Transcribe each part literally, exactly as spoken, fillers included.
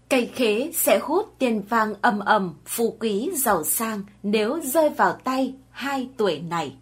Cây khế sẽ hút tiền vàng ầm ầm, phú quý giàu sang nếu rơi vào tay hai tuổi này.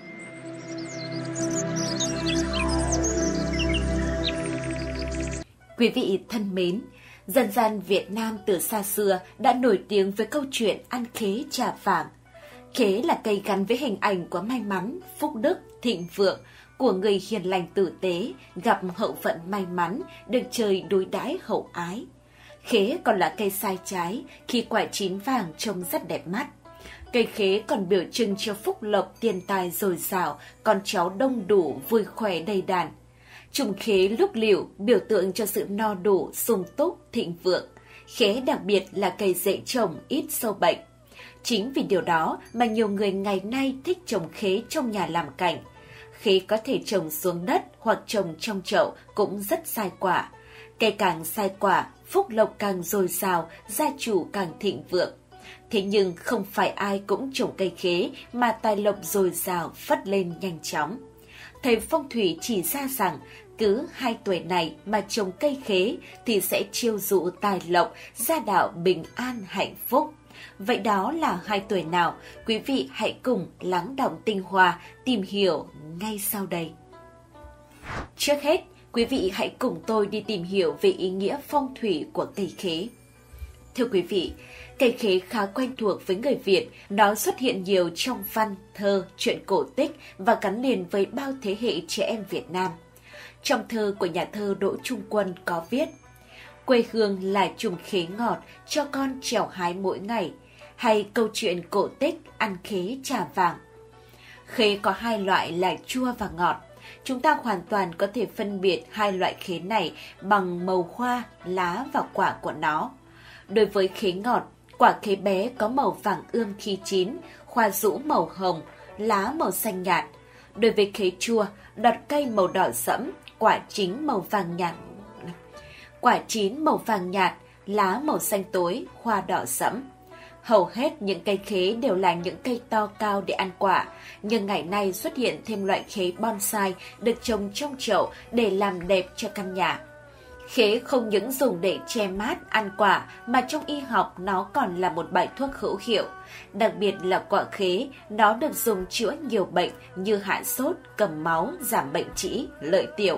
Quý vị thân mến, dân gian Việt Nam từ xa xưa đã nổi tiếng với câu chuyện ăn khế trả vàng. Khế là cây gắn với hình ảnh của may mắn, phúc đức, thịnh vượng, của người hiền lành tử tế, gặp hậu vận may mắn, được trời đối đãi hậu ái. Khế còn là cây sai trái, khi quả chín vàng trông rất đẹp mắt. Cây khế còn biểu trưng cho phúc lộc, tiền tài dồi dào, con cháu đông đủ, vui khỏe đầy đàn. Trùng khế lúc liễu biểu tượng cho sự no đủ, sung túc, thịnh vượng. Khế đặc biệt là cây dễ trồng, ít sâu bệnh. Chính vì điều đó mà nhiều người ngày nay thích trồng khế trong nhà làm cảnh. Khế có thể trồng xuống đất hoặc trồng trong chậu cũng rất sai quả. Cây càng sai quả, phúc lộc càng dồi dào, gia chủ càng thịnh vượng. Thế nhưng không phải ai cũng trồng cây khế mà tài lộc dồi dào phất lên nhanh chóng. Thầy phong thủy chỉ ra rằng cứ hai tuổi này mà trồng cây khế thì sẽ chiêu dụ tài lộc, gia đạo bình an hạnh phúc. Vậy đó là hai tuổi nào? Quý vị hãy cùng lắng đọng tinh hoa tìm hiểu ngay sau đây. Trước hết, quý vị hãy cùng tôi đi tìm hiểu về ý nghĩa phong thủy của cây khế. Thưa quý vị, cây khế khá quen thuộc với người Việt, nó xuất hiện nhiều trong văn, thơ, truyện cổ tích và gắn liền với bao thế hệ trẻ em Việt Nam. Trong thơ của nhà thơ Đỗ Trung Quân có viết: quê hương là chùm khế ngọt, cho con trèo hái mỗi ngày, hay câu chuyện cổ tích ăn khế trả vàng. Khế có hai loại là chua và ngọt. Chúng ta hoàn toàn có thể phân biệt hai loại khế này bằng màu hoa, lá và quả của nó. Đối với khế ngọt, quả khế bé có màu vàng ươm khi chín, hoa rũ màu hồng, lá màu xanh nhạt. Đối với khế chua, đọt cây màu đỏ sẫm, quả chín màu vàng nhạt. Quả chín màu vàng nhạt, lá màu xanh tối, hoa đỏ sẫm. Hầu hết những cây khế đều là những cây to cao để ăn quả, nhưng ngày nay xuất hiện thêm loại khế bonsai được trồng trong chậu để làm đẹp cho căn nhà. Khế không những dùng để che mát, ăn quả mà trong y học nó còn là một bài thuốc hữu hiệu. Đặc biệt là quả khế, nó được dùng chữa nhiều bệnh như hạ sốt, cầm máu, giảm bệnh trĩ, lợi tiểu.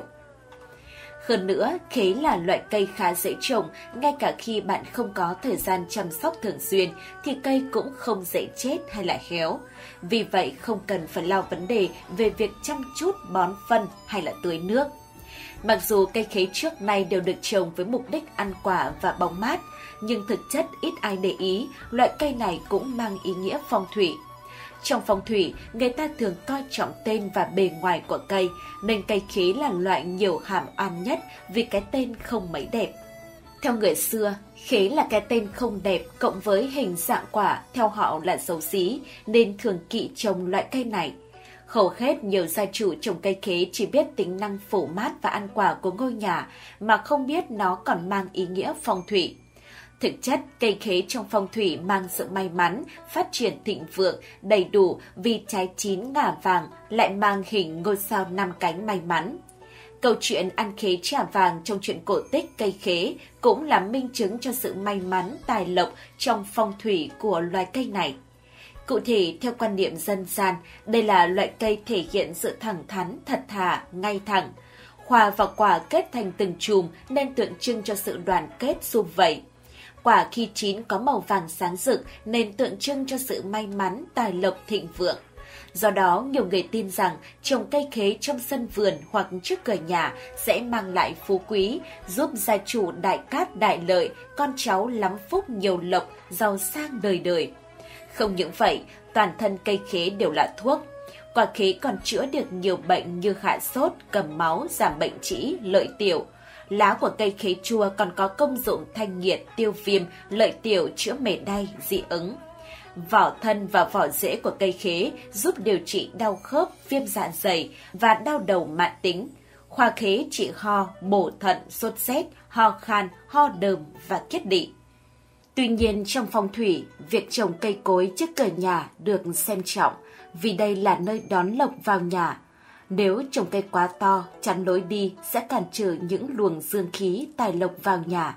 Hơn nữa, khế là loại cây khá dễ trồng, ngay cả khi bạn không có thời gian chăm sóc thường xuyên thì cây cũng không dễ chết hay là héo. Vì vậy không cần phải lo vấn đề về việc chăm chút bón phân hay là tưới nước. Mặc dù cây khế trước nay đều được trồng với mục đích ăn quả và bóng mát, nhưng thực chất ít ai để ý, loại cây này cũng mang ý nghĩa phong thủy. Trong phong thủy, người ta thường coi trọng tên và bề ngoài của cây, nên cây khế là loại nhiều hàm oan nhất vì cái tên không mấy đẹp. Theo người xưa, khế là cái tên không đẹp cộng với hình dạng quả theo họ là xấu xí, nên thường kỵ trồng loại cây này. Hầu hết nhiều gia chủ trồng cây khế chỉ biết tính năng phủ mát và ăn quả của ngôi nhà, mà không biết nó còn mang ý nghĩa phong thủy. Thực chất, cây khế trong phong thủy mang sự may mắn, phát triển thịnh vượng, đầy đủ vì trái chín ngả vàng lại mang hình ngôi sao năm cánh may mắn. Câu chuyện ăn khế trả vàng trong truyện cổ tích cây khế cũng là minh chứng cho sự may mắn, tài lộc trong phong thủy của loài cây này. Cụ thể, theo quan niệm dân gian, đây là loại cây thể hiện sự thẳng thắn, thật thà, ngay thẳng. Hoa và quả kết thành từng chùm nên tượng trưng cho sự đoàn kết sum vầy. Quả khi chín có màu vàng sáng rực nên tượng trưng cho sự may mắn, tài lộc, thịnh vượng. Do đó, nhiều người tin rằng trồng cây khế trong sân vườn hoặc trước cửa nhà sẽ mang lại phú quý, giúp gia chủ đại cát đại lợi, con cháu lắm phúc nhiều lộc, giàu sang đời đời. Không những vậy, toàn thân cây khế đều là thuốc. Quả khế còn chữa được nhiều bệnh như hạ sốt, cầm máu, giảm bệnh trĩ, lợi tiểu. Lá của cây khế chua còn có công dụng thanh nhiệt, tiêu viêm, lợi tiểu, chữa mề đay, dị ứng. Vỏ thân và vỏ rễ của cây khế giúp điều trị đau khớp, viêm dạ dày và đau đầu mãn tính. Hoa khế trị ho, bổ thận, sốt rét, ho khan, ho đờm và kiết đị. Tuy nhiên trong phong thủy, việc trồng cây cối trước cửa nhà được xem trọng vì đây là nơi đón lộc vào nhà. Nếu trồng cây quá to, chắn lối đi sẽ cản trở những luồng dương khí tài lộc vào nhà.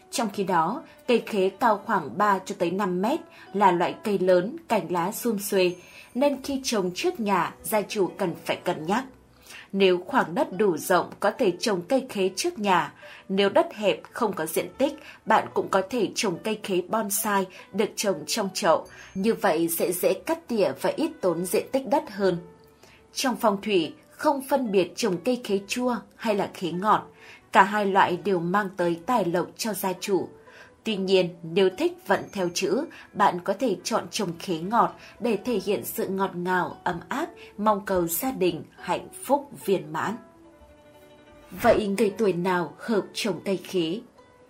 Trong khi đó, cây khế cao khoảng ba cho tới năm mét là loại cây lớn, cành lá sum xuê, nên khi trồng trước nhà, gia chủ cần phải cân nhắc. Nếu khoảng đất đủ rộng có thể trồng cây khế trước nhà, nếu đất hẹp không có diện tích, bạn cũng có thể trồng cây khế bonsai được trồng trong chậu, như vậy sẽ dễ cắt tỉa và ít tốn diện tích đất hơn. Trong phong thủy, không phân biệt trồng cây khế chua hay là khế ngọt, cả hai loại đều mang tới tài lộc cho gia chủ. Tuy nhiên, nếu thích vận theo chữ, bạn có thể chọn trồng khế ngọt để thể hiện sự ngọt ngào, ấm áp, mong cầu gia đình, hạnh phúc, viên mãn. Vậy người tuổi nào hợp trồng cây khế?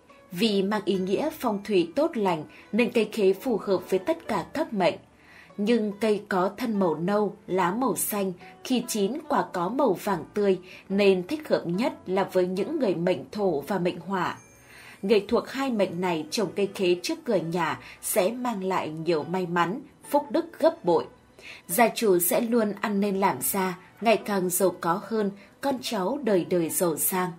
Vì mang ý nghĩa phong thủy tốt lành nên cây khế phù hợp với tất cả các mệnh. Nhưng cây có thân màu nâu, lá màu xanh, khi chín quả có màu vàng tươi nên thích hợp nhất là với những người mệnh thổ và mệnh hỏa. Người thuộc hai mệnh này trồng cây khế trước cửa nhà sẽ mang lại nhiều may mắn, phúc đức gấp bội. Gia chủ sẽ luôn ăn nên làm ra, ngày càng giàu có hơn, con cháu đời đời giàu sang.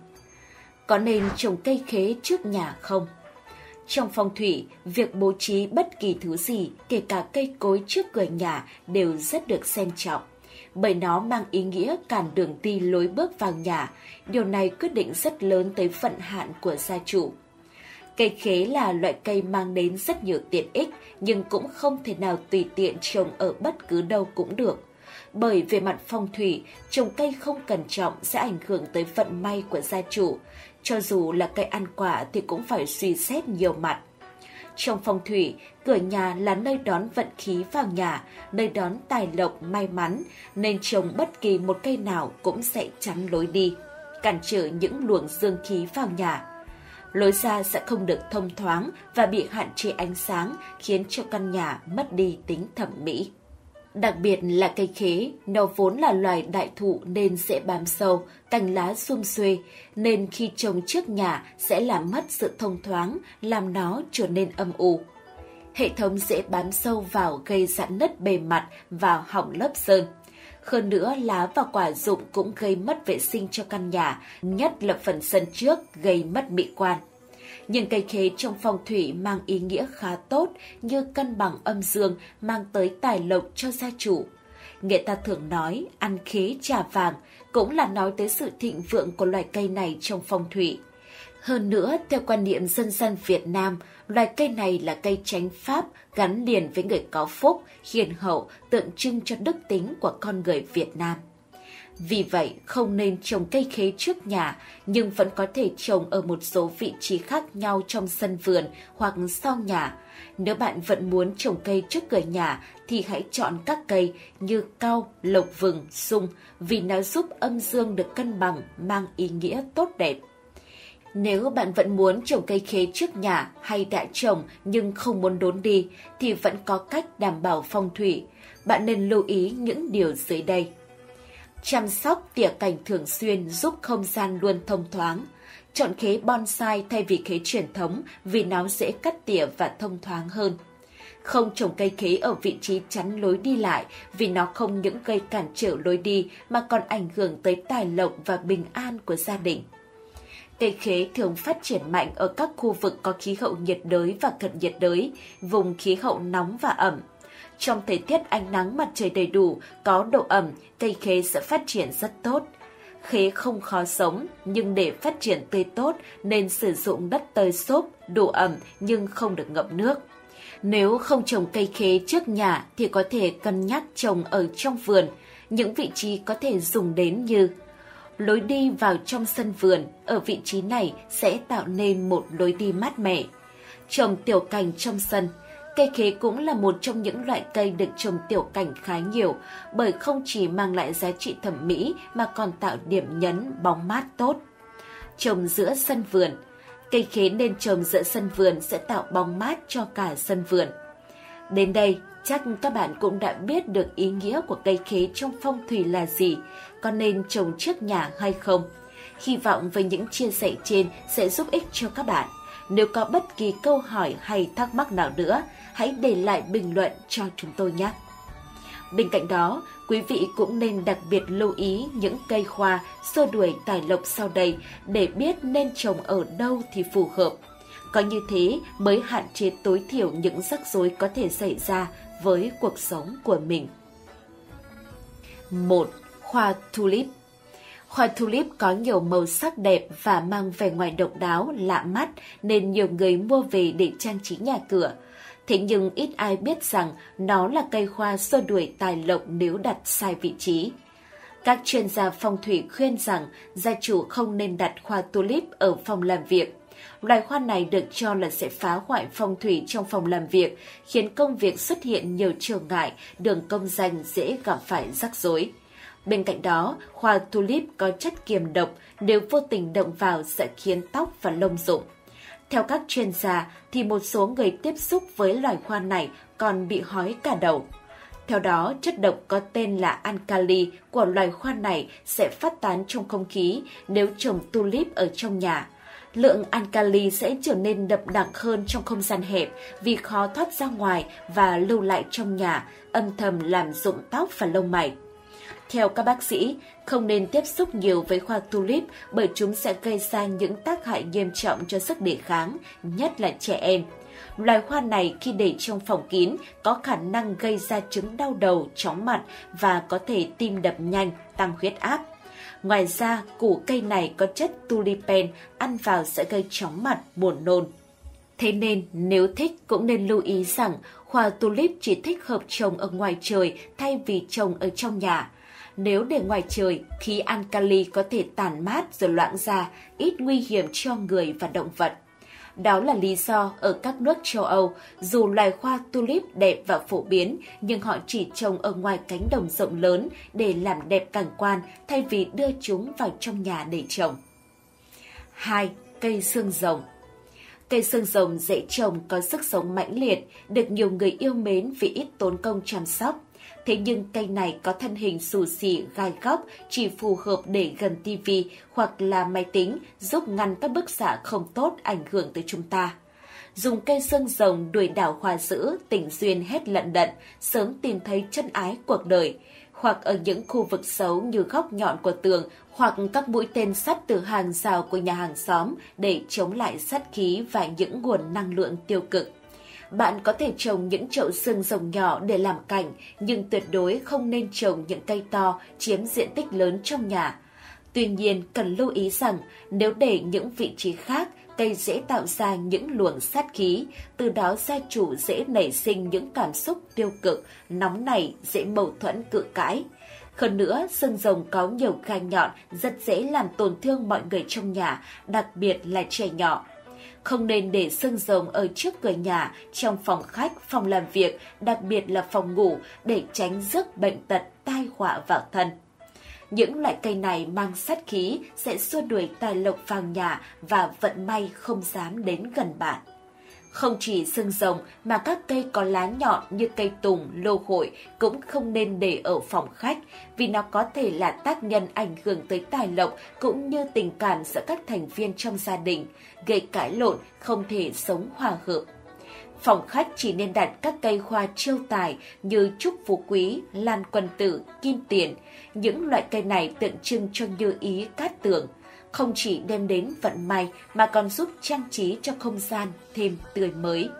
Có nên trồng cây khế trước nhà không? Trong phong thủy, việc bố trí bất kỳ thứ gì, kể cả cây cối trước cửa nhà đều rất được xem trọng, bởi nó mang ý nghĩa cản đường đi lối bước vào nhà. Điều này quyết định rất lớn tới vận hạn của gia chủ. Cây khế là loại cây mang đến rất nhiều tiện ích, nhưng cũng không thể nào tùy tiện trồng ở bất cứ đâu cũng được. Bởi về mặt phong thủy, trồng cây không cẩn trọng sẽ ảnh hưởng tới vận may của gia chủ. Cho dù là cây ăn quả thì cũng phải suy xét nhiều mặt. Trong phong thủy, cửa nhà là nơi đón vận khí vào nhà, nơi đón tài lộc may mắn, nên trồng bất kỳ một cây nào cũng sẽ chắn lối đi, cản trở những luồng dương khí vào nhà. Lối ra sẽ không được thông thoáng và bị hạn chế ánh sáng, khiến cho căn nhà mất đi tính thẩm mỹ. Đặc biệt là cây khế, nó vốn là loài đại thụ nên dễ bám sâu, cành lá sum xuê, nên khi trồng trước nhà sẽ làm mất sự thông thoáng, làm nó trở nên âm u. Hệ thống dễ bám sâu vào gây rạn nứt bề mặt và hỏng lớp sơn. Hơn nữa, lá và quả rụng cũng gây mất vệ sinh cho căn nhà, nhất là phần sân trước gây mất mỹ quan. Nhưng cây khế trong phong thủy mang ý nghĩa khá tốt như cân bằng âm dương, mang tới tài lộc cho gia chủ. Người ta thường nói ăn khế trà vàng, cũng là nói tới sự thịnh vượng của loài cây này trong phong thủy. Hơn nữa, theo quan niệm dân gian Việt Nam, loài cây này là cây chánh pháp gắn liền với người có phúc, hiền hậu, tượng trưng cho đức tính của con người Việt Nam. Vì vậy, không nên trồng cây khế trước nhà, nhưng vẫn có thể trồng ở một số vị trí khác nhau trong sân vườn hoặc sau nhà. Nếu bạn vẫn muốn trồng cây trước cửa nhà, thì hãy chọn các cây như cau, lộc vừng, sung, vì nó giúp âm dương được cân bằng, mang ý nghĩa tốt đẹp. Nếu bạn vẫn muốn trồng cây khế trước nhà hay đã trồng nhưng không muốn đốn đi, thì vẫn có cách đảm bảo phong thủy. Bạn nên lưu ý những điều dưới đây. Chăm sóc tỉa cành thường xuyên giúp không gian luôn thông thoáng. Chọn khế bonsai thay vì khế truyền thống vì nó dễ cắt tỉa và thông thoáng hơn. Không trồng cây khế ở vị trí chắn lối đi lại vì nó không những gây cản trở lối đi mà còn ảnh hưởng tới tài lộc và bình an của gia đình. Cây khế thường phát triển mạnh ở các khu vực có khí hậu nhiệt đới và cận nhiệt đới, vùng khí hậu nóng và ẩm. Trong thời tiết ánh nắng mặt trời đầy đủ, có độ ẩm, cây khế sẽ phát triển rất tốt. Khế không khó sống, nhưng để phát triển tươi tốt nên sử dụng đất tơi xốp, đủ ẩm nhưng không được ngập nước. Nếu không trồng cây khế trước nhà thì có thể cân nhắc trồng ở trong vườn. Những vị trí có thể dùng đến như lối đi vào trong sân vườn, ở vị trí này sẽ tạo nên một lối đi mát mẻ. Trồng tiểu cảnh trong sân. Cây khế cũng là một trong những loại cây được trồng tiểu cảnh khá nhiều, bởi không chỉ mang lại giá trị thẩm mỹ mà còn tạo điểm nhấn bóng mát tốt. Trồng giữa sân vườn. Cây khế nên trồng giữa sân vườn sẽ tạo bóng mát cho cả sân vườn. Đến đây, chắc các bạn cũng đã biết được ý nghĩa của cây khế trong phong thủy là gì, có nên trồng trước nhà hay không. Hy vọng với những chia sẻ trên sẽ giúp ích cho các bạn. Nếu có bất kỳ câu hỏi hay thắc mắc nào nữa, hãy để lại bình luận cho chúng tôi nhé. Bên cạnh đó, quý vị cũng nên đặc biệt lưu ý những cây hoa xua đuổi tài lộc sau đây để biết nên trồng ở đâu thì phù hợp. Có như thế mới hạn chế tối thiểu những rắc rối có thể xảy ra với cuộc sống của mình. một. Hoa tulip. Hoa tulip có nhiều màu sắc đẹp và mang vẻ ngoài độc đáo, lạ mắt nên nhiều người mua về để trang trí nhà cửa. Thế nhưng ít ai biết rằng nó là cây hoa xua đuổi tài lộc nếu đặt sai vị trí. Các chuyên gia phong thủy khuyên rằng gia chủ không nên đặt hoa tulip ở phòng làm việc. Loài hoa này được cho là sẽ phá hoại phong thủy trong phòng làm việc, khiến công việc xuất hiện nhiều trở ngại, đường công danh dễ gặp phải rắc rối. Bên cạnh đó, hoa tulip có chất kiềm độc, nếu vô tình động vào sẽ khiến tóc và lông rụng. Theo các chuyên gia, thì một số người tiếp xúc với loài hoa này còn bị hói cả đầu. Theo đó, chất độc có tên là alkali của loài hoa này sẽ phát tán trong không khí nếu trồng tulip ở trong nhà. Lượng alkali sẽ trở nên đậm đặc hơn trong không gian hẹp vì khó thoát ra ngoài và lưu lại trong nhà, âm thầm làm rụng tóc và lông mày. Theo các bác sĩ, không nên tiếp xúc nhiều với hoa tulip bởi chúng sẽ gây ra những tác hại nghiêm trọng cho sức đề kháng, nhất là trẻ em. Loài hoa này khi để trong phòng kín có khả năng gây ra chứng đau đầu, chóng mặt và có thể tim đập nhanh, tăng huyết áp. Ngoài ra, củ cây này có chất tulipen, ăn vào sẽ gây chóng mặt, buồn nôn. Thế nên, nếu thích cũng nên lưu ý rằng hoa tulip chỉ thích hợp trồng ở ngoài trời thay vì trồng ở trong nhà. Nếu để ngoài trời, khí alkali có thể tản mát rồi loãng ra, ít nguy hiểm cho người và động vật. Đó là lý do ở các nước châu Âu, dù loài hoa tulip đẹp và phổ biến, nhưng họ chỉ trồng ở ngoài cánh đồng rộng lớn để làm đẹp cảnh quan thay vì đưa chúng vào trong nhà để trồng. hai. Cây xương rồng. Cây xương rồng dễ trồng, có sức sống mãnh liệt, được nhiều người yêu mến vì ít tốn công chăm sóc. Thế nhưng cây này có thân hình xù xì, gai góc, chỉ phù hợp để gần tivi hoặc là máy tính, giúp ngăn các bức xạ không tốt ảnh hưởng tới chúng ta. Dùng cây xương rồng đuổi đảo hoa dữ, tình duyên hết lận đận, sớm tìm thấy chân ái cuộc đời. Hoặc ở những khu vực xấu như góc nhọn của tường hoặc các mũi tên sắt từ hàng rào của nhà hàng xóm để chống lại sát khí và những nguồn năng lượng tiêu cực. Bạn có thể trồng những chậu xương rồng nhỏ để làm cảnh, nhưng tuyệt đối không nên trồng những cây to chiếm diện tích lớn trong nhà. Tuy nhiên, cần lưu ý rằng nếu để những vị trí khác, cây dễ tạo ra những luồng sát khí, từ đó gia chủ dễ nảy sinh những cảm xúc tiêu cực, nóng nảy, dễ mâu thuẫn cự cãi. Hơn nữa, xương rồng có nhiều gai nhọn, rất dễ làm tổn thương mọi người trong nhà, đặc biệt là trẻ nhỏ. Không nên để xương rồng ở trước cửa nhà, trong phòng khách, phòng làm việc, đặc biệt là phòng ngủ để tránh rước bệnh tật, tai họa vào thân. Những loại cây này mang sát khí sẽ xua đuổi tài lộc vào nhà và vận may không dám đến gần bạn. Không chỉ xương rồng mà các cây có lá nhọn như cây tùng, lô hội cũng không nên để ở phòng khách vì nó có thể là tác nhân ảnh hưởng tới tài lộc cũng như tình cảm giữa các thành viên trong gia đình, gây cãi lộn, không thể sống hòa hợp. Phòng khách chỉ nên đặt các cây hoa chiêu tài như trúc phú quý, lan quân tử, kim tiền. Những loại cây này tượng trưng cho như ý cát tường, không chỉ đem đến vận may mà còn giúp trang trí cho không gian thêm tươi mới.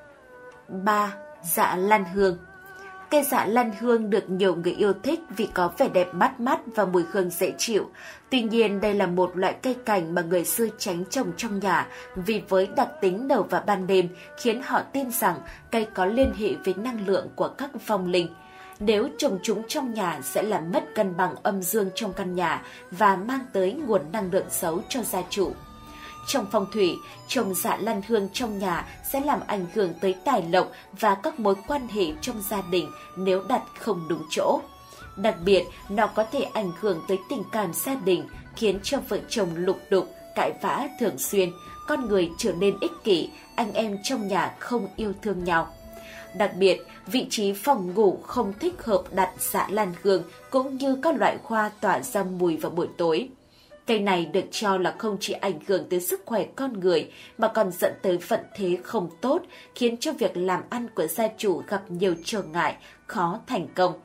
ba. Dạ lan hương. Cây dạ lan hương được nhiều người yêu thích vì có vẻ đẹp bắt mắt và mùi hương dễ chịu. Tuy nhiên, đây là một loại cây cảnh mà người xưa tránh trồng trong nhà vì với đặc tính nở vào ban đêm khiến họ tin rằng cây có liên hệ với năng lượng của các vong linh. Nếu trồng chúng trong nhà sẽ làm mất cân bằng âm dương trong căn nhà và mang tới nguồn năng lượng xấu cho gia chủ. Trong phong thủy, trồng dạ lan hương trong nhà sẽ làm ảnh hưởng tới tài lộc và các mối quan hệ trong gia đình nếu đặt không đúng chỗ. Đặc biệt, nó có thể ảnh hưởng tới tình cảm gia đình, khiến cho vợ chồng lục đục, cãi vã thường xuyên, con người trở nên ích kỷ, anh em trong nhà không yêu thương nhau. Đặc biệt, vị trí phòng ngủ không thích hợp đặt dạ lan hương cũng như các loại hoa tỏa ra mùi vào buổi tối. Cây này được cho là không chỉ ảnh hưởng tới sức khỏe con người mà còn dẫn tới vận thế không tốt, khiến cho việc làm ăn của gia chủ gặp nhiều trở ngại, khó thành công.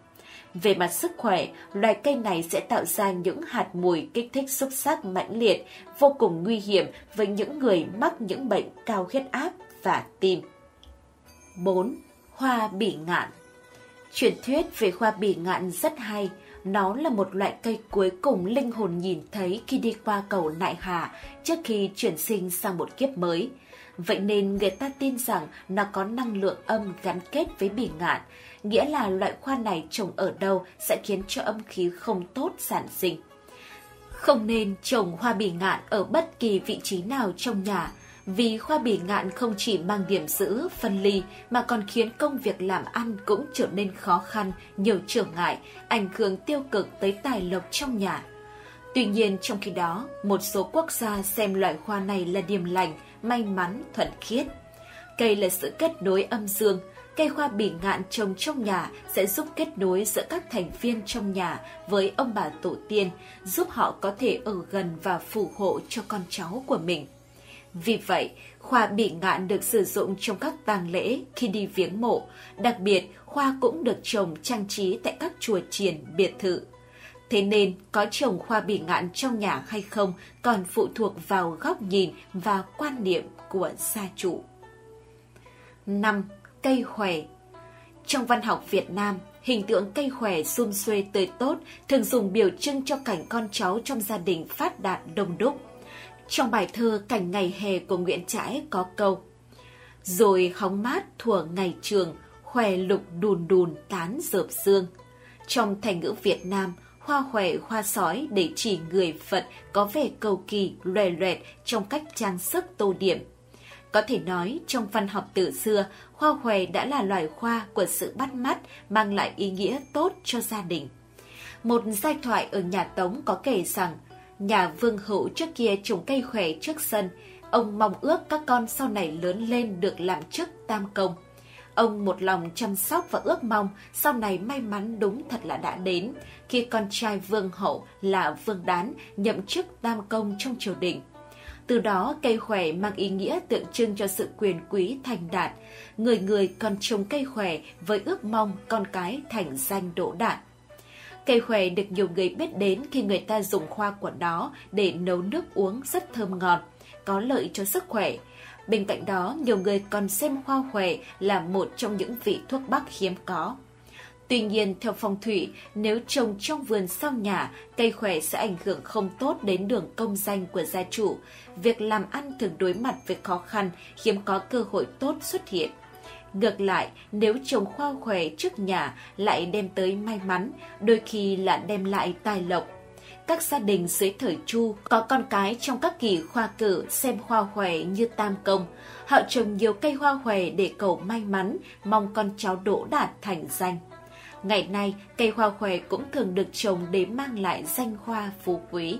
Về mặt sức khỏe, loài cây này sẽ tạo ra những hạt mùi kích thích xúc giác mãnh liệt, vô cùng nguy hiểm với những người mắc những bệnh cao huyết áp và tim. bốn. Hoa bỉ ngạn. Truyền thuyết về hoa bỉ ngạn rất hay. Nó là một loại cây cuối cùng linh hồn nhìn thấy khi đi qua cầu Nại Hà trước khi chuyển sinh sang một kiếp mới. Vậy nên người ta tin rằng nó có năng lượng âm gắn kết với bỉ ngạn, nghĩa là loại hoa này trồng ở đâu sẽ khiến cho âm khí không tốt sản sinh. Không nên trồng hoa bỉ ngạn ở bất kỳ vị trí nào trong nhà, vì hoa bỉ ngạn không chỉ mang điểm giữ, phân ly mà còn khiến công việc làm ăn cũng trở nên khó khăn, nhiều trở ngại, ảnh hưởng tiêu cực tới tài lộc trong nhà. Tuy nhiên trong khi đó, một số quốc gia xem loại hoa này là điềm lành, may mắn, thuần khiết. Cây là sự kết nối âm dương. Cây hoa bỉ ngạn trồng trong nhà sẽ giúp kết nối giữa các thành viên trong nhà với ông bà tổ tiên, giúp họ có thể ở gần và phù hộ cho con cháu của mình. Vì vậy, hoa bỉ ngạn được sử dụng trong các tang lễ khi đi viếng mộ, đặc biệt hoa cũng được trồng trang trí tại các chùa chiền, biệt thự. Thế nên, có trồng hoa bỉ ngạn trong nhà hay không còn phụ thuộc vào góc nhìn và quan niệm của gia chủ. năm. Cây khỏe. Trong văn học Việt Nam, hình tượng cây khỏe sum xuê tươi tốt thường dùng biểu trưng cho cảnh con cháu trong gia đình phát đạt đông đúc. Trong bài thơ Cảnh ngày hè của Nguyễn Trãi có câu: rồi hóng mát thuở ngày trường, khỏe lục đùn đùn tán rợp sương. Trong thành ngữ Việt Nam, hoa khỏe, hoa sói để chỉ người Phật có vẻ cầu kỳ, loè loẹt trong cách trang sức tô điểm. Có thể nói, trong văn học từ xưa, hoa khỏe đã là loài hoa của sự bắt mắt, mang lại ý nghĩa tốt cho gia đình. Một giai thoại ở nhà Tống có kể rằng, nhà Vương Hữu trước kia trồng cây khỏe trước sân, ông mong ước các con sau này lớn lên được làm chức tam công. Ông một lòng chăm sóc và ước mong sau này may mắn đúng thật là đã đến, khi con trai Vương Hậu là Vương Đán nhậm chức tam công trong triều đình. Từ đó, cây khỏe mang ý nghĩa tượng trưng cho sự quyền quý thành đạt. Người người còn trồng cây khỏe với ước mong con cái thành danh đỗ đạt. Cây khỏe được nhiều người biết đến khi người ta dùng hoa của nó để nấu nước uống rất thơm ngon, có lợi cho sức khỏe. Bên cạnh đó, nhiều người còn xem hoa khỏe là một trong những vị thuốc bắc hiếm có. Tuy nhiên, theo phong thủy, nếu trồng trong vườn sau nhà, cây khỏe sẽ ảnh hưởng không tốt đến đường công danh của gia chủ. Việc làm ăn thường đối mặt với khó khăn, hiếm có cơ hội tốt xuất hiện. Ngược lại, nếu trồng hoa khỏe trước nhà lại đem tới may mắn, đôi khi là đem lại tài lộc. Các gia đình dưới thời Chu có con cái trong các kỳ khoa cử xem hoa khỏe như tam công. Họ trồng nhiều cây hoa khỏe để cầu may mắn, mong con cháu đỗ đạt thành danh. Ngày nay, cây hoa khỏe cũng thường được trồng để mang lại danh hoa phú quý.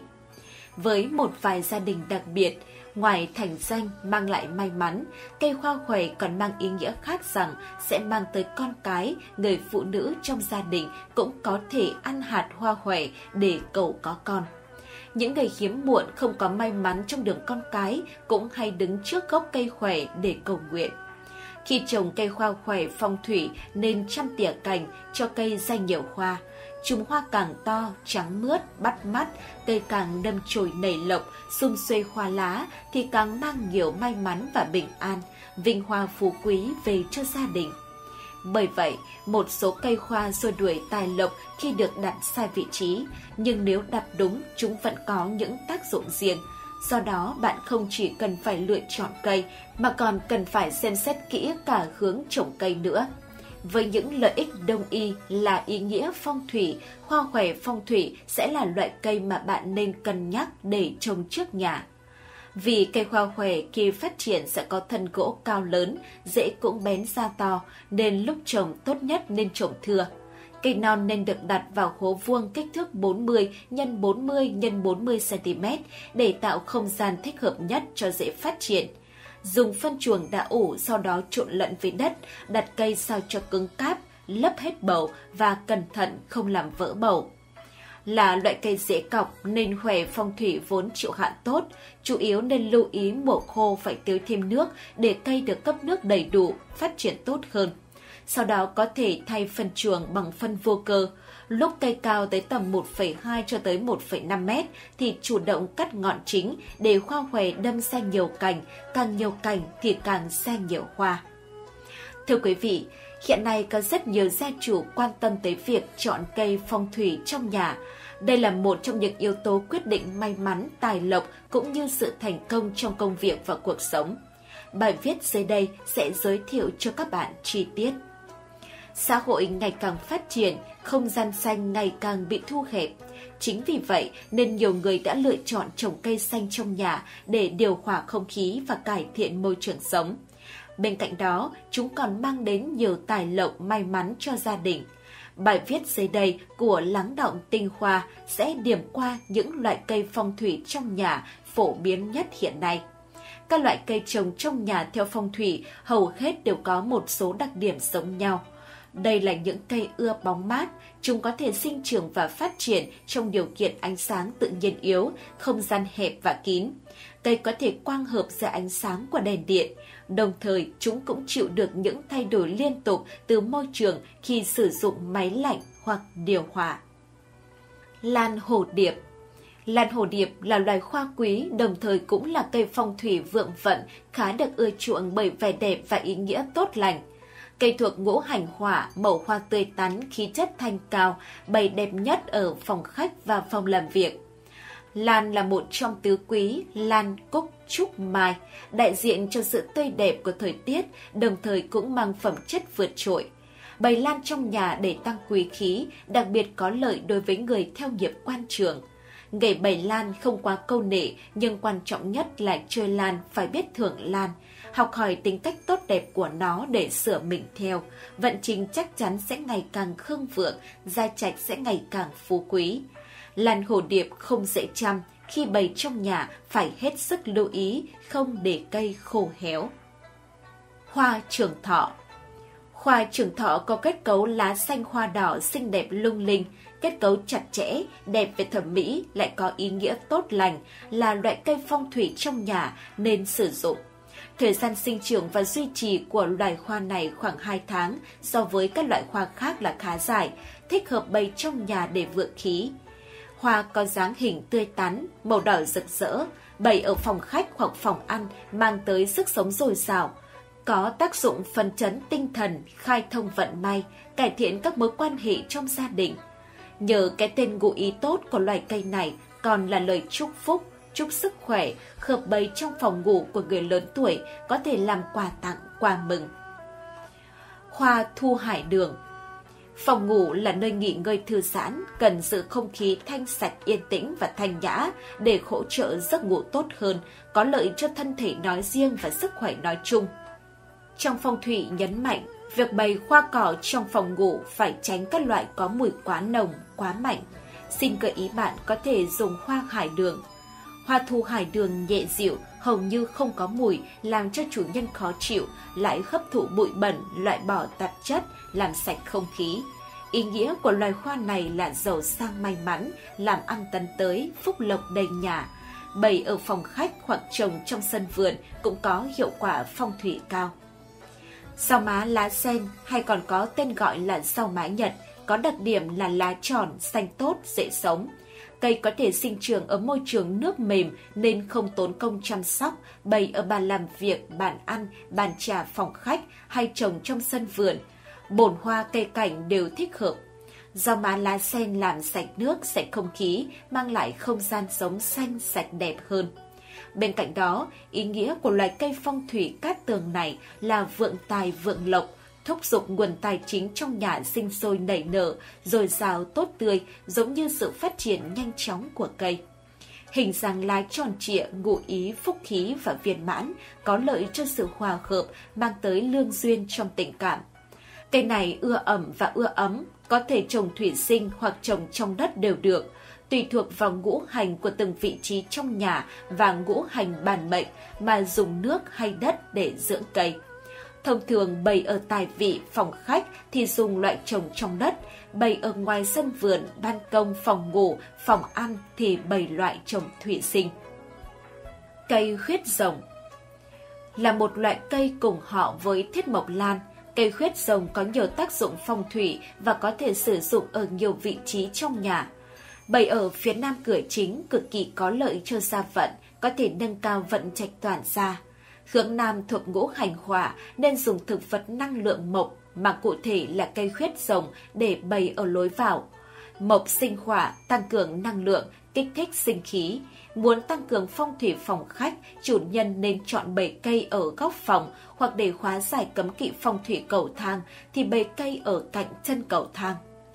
Với một vài gia đình đặc biệt, ngoài thành danh mang lại may mắn, cây hoa khỏe còn mang ý nghĩa khác rằng sẽ mang tới con cái, người phụ nữ trong gia đình cũng có thể ăn hạt hoa khỏe để cầu có con. Những người hiếm muộn không có may mắn trong đường con cái cũng hay đứng trước gốc cây khỏe để cầu nguyện. Khi trồng cây hoa khỏe phong thủy nên chăm tỉa cành cho cây ra nhiều hoa. Chùm hoa càng to, trắng mướt, bắt mắt, cây càng đâm chồi nảy lộc, sum xuê hoa lá thì càng mang nhiều may mắn và bình an, vinh hoa phú quý về cho gia đình. Bởi vậy, một số cây hoa xua đuổi tài lộc khi được đặt sai vị trí, nhưng nếu đặt đúng, chúng vẫn có những tác dụng riêng. Do đó, bạn không chỉ cần phải lựa chọn cây, mà còn cần phải xem xét kỹ cả hướng trồng cây nữa. Với những lợi ích đông y là ý nghĩa phong thủy, hoa khỏe phong thủy sẽ là loại cây mà bạn nên cân nhắc để trồng trước nhà. Vì cây hoa khỏe khi phát triển sẽ có thân gỗ cao lớn, rễ cũng bén ra to, nên lúc trồng tốt nhất nên trồng thưa. Cây non nên được đặt vào hố vuông kích thước bốn mươi nhân bốn mươi nhân bốn mươi xăng-ti-mét để tạo không gian thích hợp nhất cho rễ phát triển. Dùng phân chuồng đã ủ, sau đó trộn lẫn với đất, đặt cây sao cho cứng cáp, lấp hết bầu và cẩn thận không làm vỡ bầu. Là loại cây dễ cọc nên khỏe phong thủy vốn chịu hạn tốt, chủ yếu nên lưu ý mùa khô phải tưới thêm nước để cây được cấp nước đầy đủ, phát triển tốt hơn. Sau đó có thể thay phân chuồng bằng phân vô cơ. Lúc cây cao tới tầm một phẩy hai cho tới một phẩy năm mét thì chủ động cắt ngọn chính để hoa hòe đâm ra nhiều cành, càng nhiều cành thì càng ra nhiều hoa. Thưa quý vị, hiện nay có rất nhiều gia chủ quan tâm tới việc chọn cây phong thủy trong nhà. Đây là một trong những yếu tố quyết định may mắn, tài lộc cũng như sự thành công trong công việc và cuộc sống. Bài viết dưới đây sẽ giới thiệu cho các bạn chi tiết. Xã hội ngày càng phát triển, không gian xanh ngày càng bị thu hẹp. Chính vì vậy nên nhiều người đã lựa chọn trồng cây xanh trong nhà để điều hòa không khí và cải thiện môi trường sống. Bên cạnh đó, chúng còn mang đến nhiều tài lộc may mắn cho gia đình. Bài viết dưới đây của Lắng Đọng Tinh Hoa sẽ điểm qua những loại cây phong thủy trong nhà phổ biến nhất hiện nay. Các loại cây trồng trong nhà theo phong thủy hầu hết đều có một số đặc điểm giống nhau. Đây là những cây ưa bóng mát, chúng có thể sinh trưởng và phát triển trong điều kiện ánh sáng tự nhiên yếu, không gian hẹp và kín. Cây có thể quang hợp dưới ánh sáng của đèn điện, đồng thời chúng cũng chịu được những thay đổi liên tục từ môi trường khi sử dụng máy lạnh hoặc điều hòa. Lan hồ điệp. Lan hồ điệp là loài hoa quý, đồng thời cũng là cây phong thủy vượng vận, khá được ưa chuộng bởi vẻ đẹp và ý nghĩa tốt lành. Cây thuộc ngũ hành hỏa, màu hoa tươi tắn, khí chất thanh cao, bày đẹp nhất ở phòng khách và phòng làm việc. Lan là một trong tứ quý lan, cúc, trúc, mai, đại diện cho sự tươi đẹp của thời tiết, đồng thời cũng mang phẩm chất vượt trội. Bày lan trong nhà để tăng quý khí, đặc biệt có lợi đối với người theo nghiệp quan trường. Nghề bày lan không quá câu nệ, nhưng quan trọng nhất là chơi lan phải biết thưởng lan, học hỏi tính cách tốt đẹp của nó để sửa mình theo. Vận trình chắc chắn sẽ ngày càng khương vượng, gia trạch sẽ ngày càng phú quý. Lan hồ điệp không dễ chăm, khi bày trong nhà phải hết sức lưu ý, không để cây khô héo. Hoa trường thọ. Hoa trường thọ có kết cấu lá xanh hoa đỏ xinh đẹp lung linh, kết cấu chặt chẽ, đẹp về thẩm mỹ, lại có ý nghĩa tốt lành, là loại cây phong thủy trong nhà nên sử dụng. Thời gian sinh trưởng và duy trì của loài hoa này khoảng hai tháng, so với các loại hoa khác là khá dài, thích hợp bày trong nhà để vượng khí. Hoa có dáng hình tươi tắn, màu đỏ rực rỡ, bày ở phòng khách hoặc phòng ăn mang tới sức sống dồi dào. Có tác dụng phấn chấn tinh thần, khai thông vận may, cải thiện các mối quan hệ trong gia đình. Nhờ cái tên ngụ ý tốt của loài cây này còn là lời chúc phúc, chúc sức khỏe, hợp bày trong phòng ngủ của người lớn tuổi, có thể làm quà tặng, quà mừng. Hoa thu hải đường. Phòng ngủ là nơi nghỉ ngơi thư giãn, cần giữ không khí thanh sạch, yên tĩnh và thanh nhã để hỗ trợ giấc ngủ tốt hơn, có lợi cho thân thể nói riêng và sức khỏe nói chung. Trong phong thủy nhấn mạnh, việc bày hoa cỏ trong phòng ngủ phải tránh các loại có mùi quá nồng, quá mạnh. Xin gợi ý bạn có thể dùng hoa hải đường. Hoa thu hải đường nhẹ dịu, hầu như không có mùi, làm cho chủ nhân khó chịu, lại hấp thụ bụi bẩn, loại bỏ tạp chất, làm sạch không khí. Ý nghĩa của loài hoa này là giàu sang may mắn, làm ăn tấn tới, phúc lộc đầy nhà. Bày ở phòng khách hoặc trồng trong sân vườn cũng có hiệu quả phong thủy cao. Rau má lá sen hay còn có tên gọi là rau má Nhật, có đặc điểm là lá tròn, xanh tốt, dễ sống. Cây có thể sinh trưởng ở môi trường nước mềm nên không tốn công chăm sóc, bày ở bàn làm việc, bàn ăn, bàn trà phòng khách hay trồng trong sân vườn. Bồn hoa cây cảnh đều thích hợp. Rau má lá sen làm sạch nước, sạch không khí, mang lại không gian sống xanh, sạch đẹp hơn. Bên cạnh đó, ý nghĩa của loài cây phong thủy cát tường này là vượng tài vượng lộc, thúc giục nguồn tài chính trong nhà sinh sôi nảy nở, dồi dào tốt tươi, giống như sự phát triển nhanh chóng của cây. Hình dáng lá tròn trịa, ngụ ý phúc khí và viên mãn, có lợi cho sự hòa hợp, mang tới lương duyên trong tình cảm. Cây này ưa ẩm và ưa ấm, có thể trồng thủy sinh hoặc trồng trong đất đều được, tùy thuộc vào ngũ hành của từng vị trí trong nhà và ngũ hành bản mệnh mà dùng nước hay đất để dưỡng cây. Thông thường bày ở tài vị, phòng khách thì dùng loại trồng trong đất, bày ở ngoài sân vườn, ban công, phòng ngủ, phòng ăn thì bày loại trồng thủy sinh. Cây huyết rồng là một loại cây cùng họ với thiết mộc lan. Cây khuyết rồng có nhiều tác dụng phong thủy và có thể sử dụng ở nhiều vị trí trong nhà. Bày ở phía nam cửa chính cực kỳ có lợi cho gia vận, có thể nâng cao vận trạch toàn gia. Hướng nam thuộc ngũ hành hỏa nên dùng thực vật năng lượng mộc, mà cụ thể là cây khuyết rồng để bày ở lối vào. Mộc sinh hỏa, tăng cường năng lượng, kích thích sinh khí. Muốn tăng cường phong thủy phòng khách, chủ nhân nên chọn bày cây ở góc phòng, hoặc để hóa giải cấm kỵ phong thủy cầu thang thì bày cây ở cạnh chân cầu thang.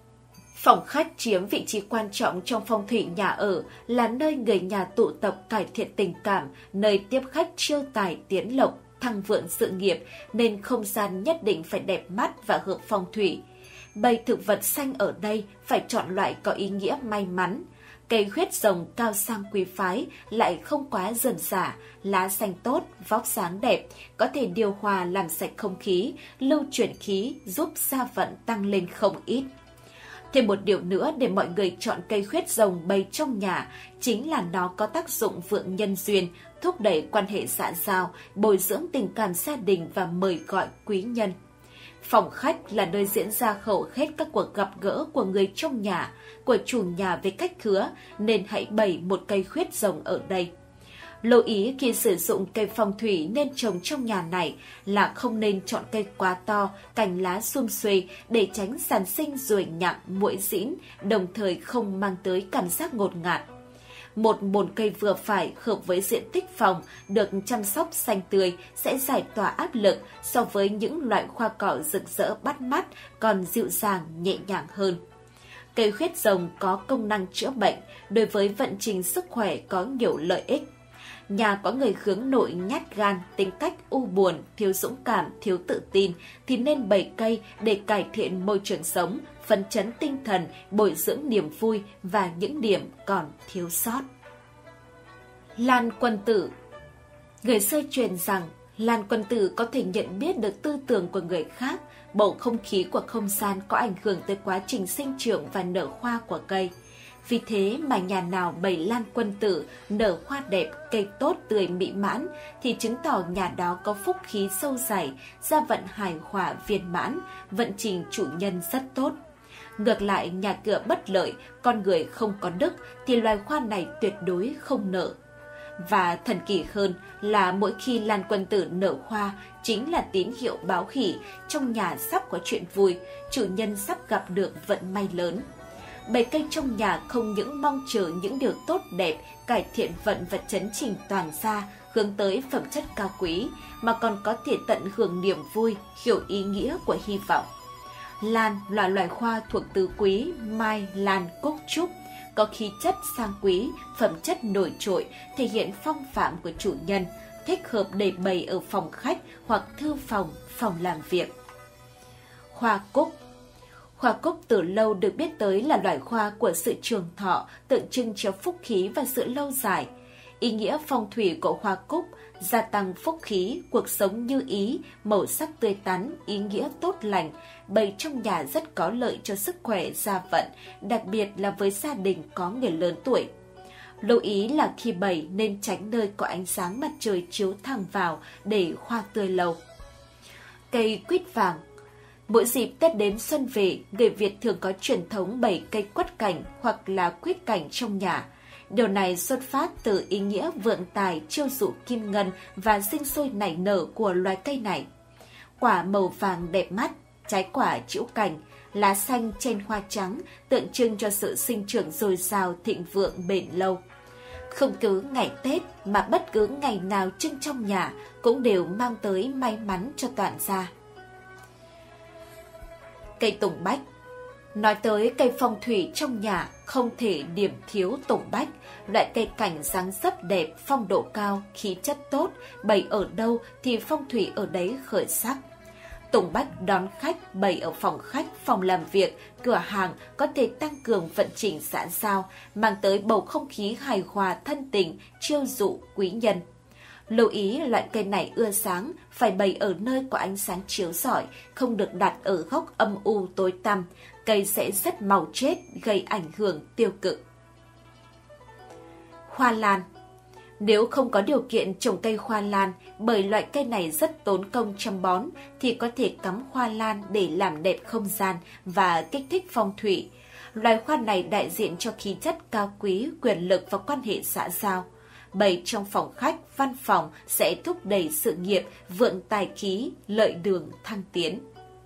Phòng khách chiếm vị trí quan trọng trong phong thủy nhà ở, là nơi người nhà tụ tập cải thiện tình cảm, nơi tiếp khách chiêu tài tiến lộc, thăng vượng sự nghiệp, nên không gian nhất định phải đẹp mắt và hợp phong thủy. Bày thực vật xanh ở đây phải chọn loại có ý nghĩa may mắn. Cây khuyết rồng cao sang quý phái, lại không quá rườm rà, lá xanh tốt, vóc dáng đẹp, có thể điều hòa làm sạch không khí, lưu chuyển khí, giúp gia vận tăng lên không ít. Thêm một điều nữa để mọi người chọn cây khuyết rồng bày trong nhà chính là nó có tác dụng vượng nhân duyên, thúc đẩy quan hệ xã giao, bồi dưỡng tình cảm gia đình và mời gọi quý nhân. Phòng khách là nơi diễn ra hầu hết các cuộc gặp gỡ của người trong nhà, của chủ nhà với khách khứa, nên hãy bày một cây khuyết rồng ở đây. Lưu ý khi sử dụng cây phong thủy nên trồng trong nhà này là không nên chọn cây quá to, cành lá sum xuê để tránh sản sinh ruồi nhặng, muỗi dĩn, đồng thời không mang tới cảm giác ngột ngạt. Một bồn cây vừa phải hợp với diện tích phòng, được chăm sóc xanh tươi sẽ giải tỏa áp lực so với những loại hoa cỏ rực rỡ bắt mắt, còn dịu dàng, nhẹ nhàng hơn. Cây khuyết rồng có công năng chữa bệnh, đối với vận trình sức khỏe có nhiều lợi ích. Nhà có người hướng nội nhát gan, tính cách u buồn, thiếu dũng cảm, thiếu tự tin thì nên bày cây để cải thiện môi trường sống, phấn chấn tinh thần, bồi dưỡng niềm vui và những điểm còn thiếu sót. Lan quân tử. Người xưa truyền rằng Lan quân tử có thể nhận biết được tư tưởng của người khác, bầu không khí của không gian có ảnh hưởng tới quá trình sinh trưởng và nở hoa của cây. Vì thế mà nhà nào bày lan quân tử, nở hoa đẹp, cây tốt tươi mỹ mãn thì chứng tỏ nhà đó có phúc khí sâu dày, gia vận hài hòa viên mãn, vận trình chủ nhân rất tốt. Ngược lại, nhà cửa bất lợi, con người không có đức thì loài hoa này tuyệt đối không nở. Và thần kỳ hơn là mỗi khi lan quân tử nở hoa chính là tín hiệu báo hỷ, trong nhà sắp có chuyện vui, chủ nhân sắp gặp được vận may lớn. Bày cây trong nhà không những mong chờ những điều tốt đẹp, cải thiện vận và chấn chỉnh toàn gia, hướng tới phẩm chất cao quý, mà còn có thể tận hưởng niềm vui, hiểu ý nghĩa của hy vọng. Lan là loài hoa thuộc tứ quý mai, lan, cúc, trúc, có khí chất sang quý, phẩm chất nổi trội, thể hiện phong phạm của chủ nhân, thích hợp để bày ở phòng khách hoặc thư phòng, phòng làm việc. Hoa cúc. Hoa cúc từ lâu được biết tới là loài hoa của sự trường thọ, tượng trưng cho phúc khí và sự lâu dài. Ý nghĩa phong thủy của hoa cúc gia tăng phúc khí, cuộc sống như ý, màu sắc tươi tắn, ý nghĩa tốt lành, bày trong nhà rất có lợi cho sức khỏe, gia vận, đặc biệt là với gia đình có người lớn tuổi. Lưu ý là khi bày nên tránh nơi có ánh sáng mặt trời chiếu thẳng vào để hoa tươi lâu. Cây quýt vàng. Mỗi dịp Tết đến xuân về, người Việt thường có truyền thống bày cây quất cảnh hoặc là quýt cảnh trong nhà. Điều này xuất phát từ ý nghĩa vượng tài, chiêu dụ kim ngân và sinh sôi nảy nở của loài cây này. Quả màu vàng đẹp mắt, trái quả trĩu cành, lá xanh trên hoa trắng, tượng trưng cho sự sinh trưởng dồi dào, thịnh vượng bền lâu. Không cứ ngày Tết mà bất cứ ngày nào trưng trong nhà cũng đều mang tới may mắn cho toàn gia. Cây tùng bách. Nói tới cây phong thủy trong nhà, không thể điểm thiếu tùng bách, loại cây cảnh dáng dấp đẹp, phong độ cao, khí chất tốt, bày ở đâu thì phong thủy ở đấy khởi sắc. Tùng bách đón khách, bày ở phòng khách, phòng làm việc, cửa hàng có thể tăng cường vận trình xã giao, mang tới bầu không khí hài hòa thân tình, chiêu dụ quý nhân. Lưu ý loại cây này ưa sáng, phải bày ở nơi có ánh sáng chiếu rọi, không được đặt ở góc âm u tối tăm. Cây sẽ rất màu chết, gây ảnh hưởng tiêu cực. Hoa lan. Nếu không có điều kiện trồng cây hoa lan, bởi loại cây này rất tốn công chăm bón, thì có thể cắm hoa lan để làm đẹp không gian và kích thích phong thủy. Loài hoa này đại diện cho khí chất cao quý, quyền lực và quan hệ xã giao. Bày trong phòng khách, văn phòng sẽ thúc đẩy sự nghiệp, vượng tài khí, lợi đường, thăng tiến.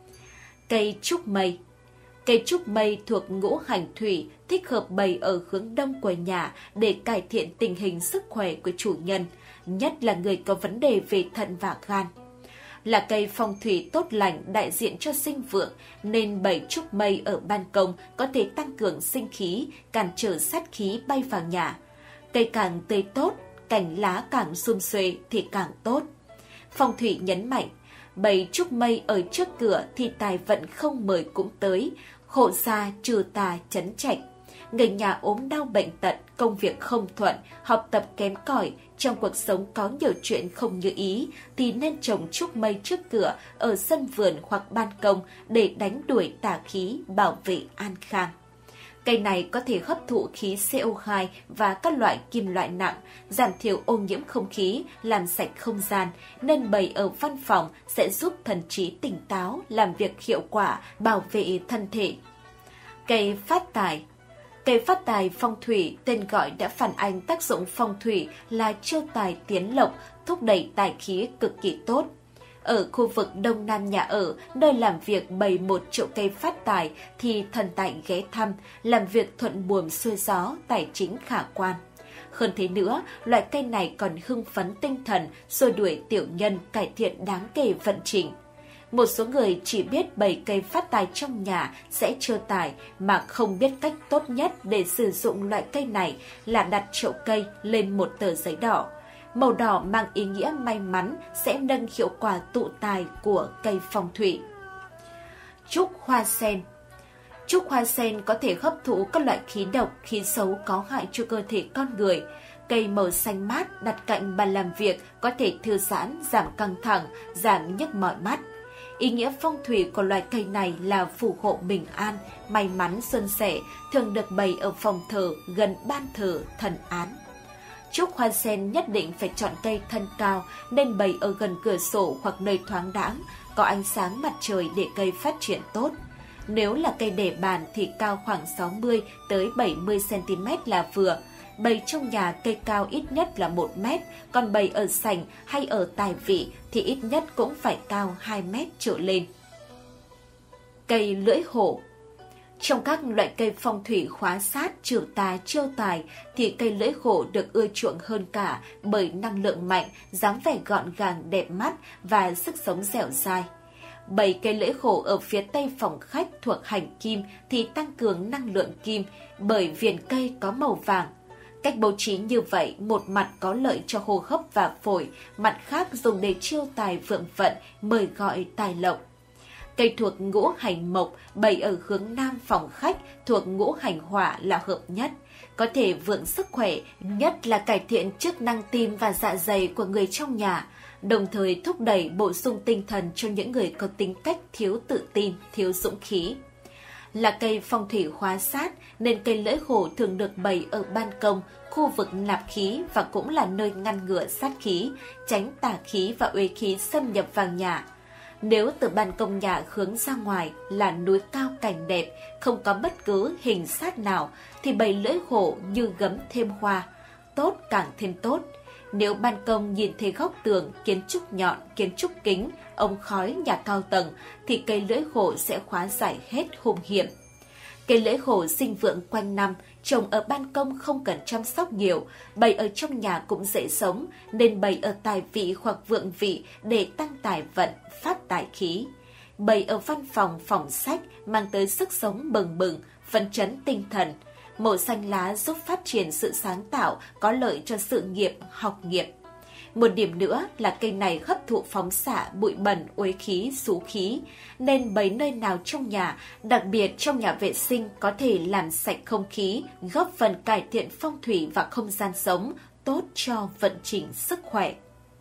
Cây trúc mây. Cây trúc mây thuộc ngũ hành thủy, thích hợp bày ở hướng đông của nhà để cải thiện tình hình sức khỏe của chủ nhân, nhất là người có vấn đề về thận và gan. Là cây phong thủy tốt lành đại diện cho sinh vượng, nên bày trúc mây ở ban công có thể tăng cường sinh khí, cản trở sát khí bay vào nhà. Cây càng tươi tốt, cành lá càng sum xuê thì càng tốt. Phong thủy nhấn mạnh, bày trúc mây ở trước cửa thì tài vận không mời cũng tới, hộ gia trừ tà trấn trạch. Người nhà ốm đau bệnh tật, công việc không thuận, học tập kém cỏi, trong cuộc sống có nhiều chuyện không như ý thì nên trồng trúc mây trước cửa ở sân vườn hoặc ban công để đánh đuổi tà khí, bảo vệ an khang. Cây này có thể hấp thụ khí xê o hai và các loại kim loại nặng, giảm thiểu ô nhiễm không khí, làm sạch không gian, nên bày ở văn phòng sẽ giúp thần trí tỉnh táo, làm việc hiệu quả, bảo vệ thân thể. Cây phát tài. Cây phát tài phong thủy tên gọi đã phản ánh tác dụng phong thủy là chiêu tài tiến lộc, thúc đẩy tài khí cực kỳ tốt. Ở khu vực đông nam nhà ở, nơi làm việc bày một triệu cây phát tài thì thần tài ghé thăm, làm việc thuận buồm xuôi gió, tài chính khả quan. Hơn thế nữa, loại cây này còn hưng phấn tinh thần, xua đuổi tiểu nhân, cải thiện đáng kể vận trình. Một số người chỉ biết bày cây phát tài trong nhà sẽ trơ tài mà không biết cách tốt nhất để sử dụng loại cây này là đặt chậu cây lên một tờ giấy đỏ. Màu đỏ mang ý nghĩa may mắn sẽ nâng hiệu quả tụ tài của cây phong thủy. Trúc hoa sen. Trúc hoa sen có thể hấp thụ các loại khí độc, khí xấu có hại cho cơ thể con người. Cây màu xanh mát đặt cạnh bàn làm việc có thể thư giãn, giảm căng thẳng, giảm nhức mỏi mắt. Ý nghĩa phong thủy của loài cây này là phù hộ bình an, may mắn xuân sẻ, thường được bày ở phòng thờ gần ban thờ thần án. Trúc hoa sen nhất định phải chọn cây thân cao, nên bày ở gần cửa sổ hoặc nơi thoáng đãng, có ánh sáng mặt trời để cây phát triển tốt. Nếu là cây để bàn thì cao khoảng sáu mươi tới bảy mươi xăng ti mét là vừa. Bày trong nhà cây cao ít nhất là một mét, còn bày ở sảnh hay ở tài vị thì ít nhất cũng phải cao hai mét trở lên. Cây lưỡi hổ. Trong các loại cây phong thủy khóa sát, trừ tà, chiêu tài thì cây lưỡi hổ được ưa chuộng hơn cả bởi năng lượng mạnh, dáng vẻ gọn gàng đẹp mắt và sức sống dẻo dai. Bày cây lưỡi hổ ở phía tây phòng khách thuộc hành kim thì tăng cường năng lượng kim bởi viền cây có màu vàng. Cách bố trí như vậy, một mặt có lợi cho hô hấp và phổi, mặt khác dùng để chiêu tài vượng vận, mời gọi tài lộc. Cây thuộc ngũ hành mộc, bày ở hướng nam phòng khách thuộc ngũ hành hỏa là hợp nhất. Có thể vượng sức khỏe, nhất là cải thiện chức năng tim và dạ dày của người trong nhà, đồng thời thúc đẩy bổ sung tinh thần cho những người có tính cách thiếu tự tin, thiếu dũng khí. Là cây phong thủy khóa sát nên cây lưỡi hổ thường được bày ở ban công, khu vực nạp khí và cũng là nơi ngăn ngừa sát khí, tránh tà khí và uế khí xâm nhập vào nhà. Nếu từ ban công nhà hướng ra ngoài là núi cao cảnh đẹp, không có bất cứ hình sát nào thì bày lưỡi hổ như gấm thêm hoa, tốt càng thêm tốt. Nếu ban công nhìn thấy góc tường, kiến trúc nhọn, kiến trúc kính, ống khói nhà cao tầng thì cây lưỡi hổ sẽ khóa giải hết hung hiểm. Cây lưỡi hổ sinh vượng quanh năm, trồng ở ban công không cần chăm sóc nhiều, bày ở trong nhà cũng dễ sống, nên bày ở tài vị hoặc vượng vị để tăng tài vận, phát tài khí. Bày ở văn phòng, phòng sách mang tới sức sống bừng bừng, phấn chấn tinh thần. Màu xanh lá giúp phát triển sự sáng tạo, có lợi cho sự nghiệp, học nghiệp. Một điểm nữa là cây này hấp thụ phóng xạ bụi bẩn, uế khí, xú khí, nên bày nơi nào trong nhà, đặc biệt trong nhà vệ sinh có thể làm sạch không khí, góp phần cải thiện phong thủy và không gian sống, tốt cho vận trình sức khỏe.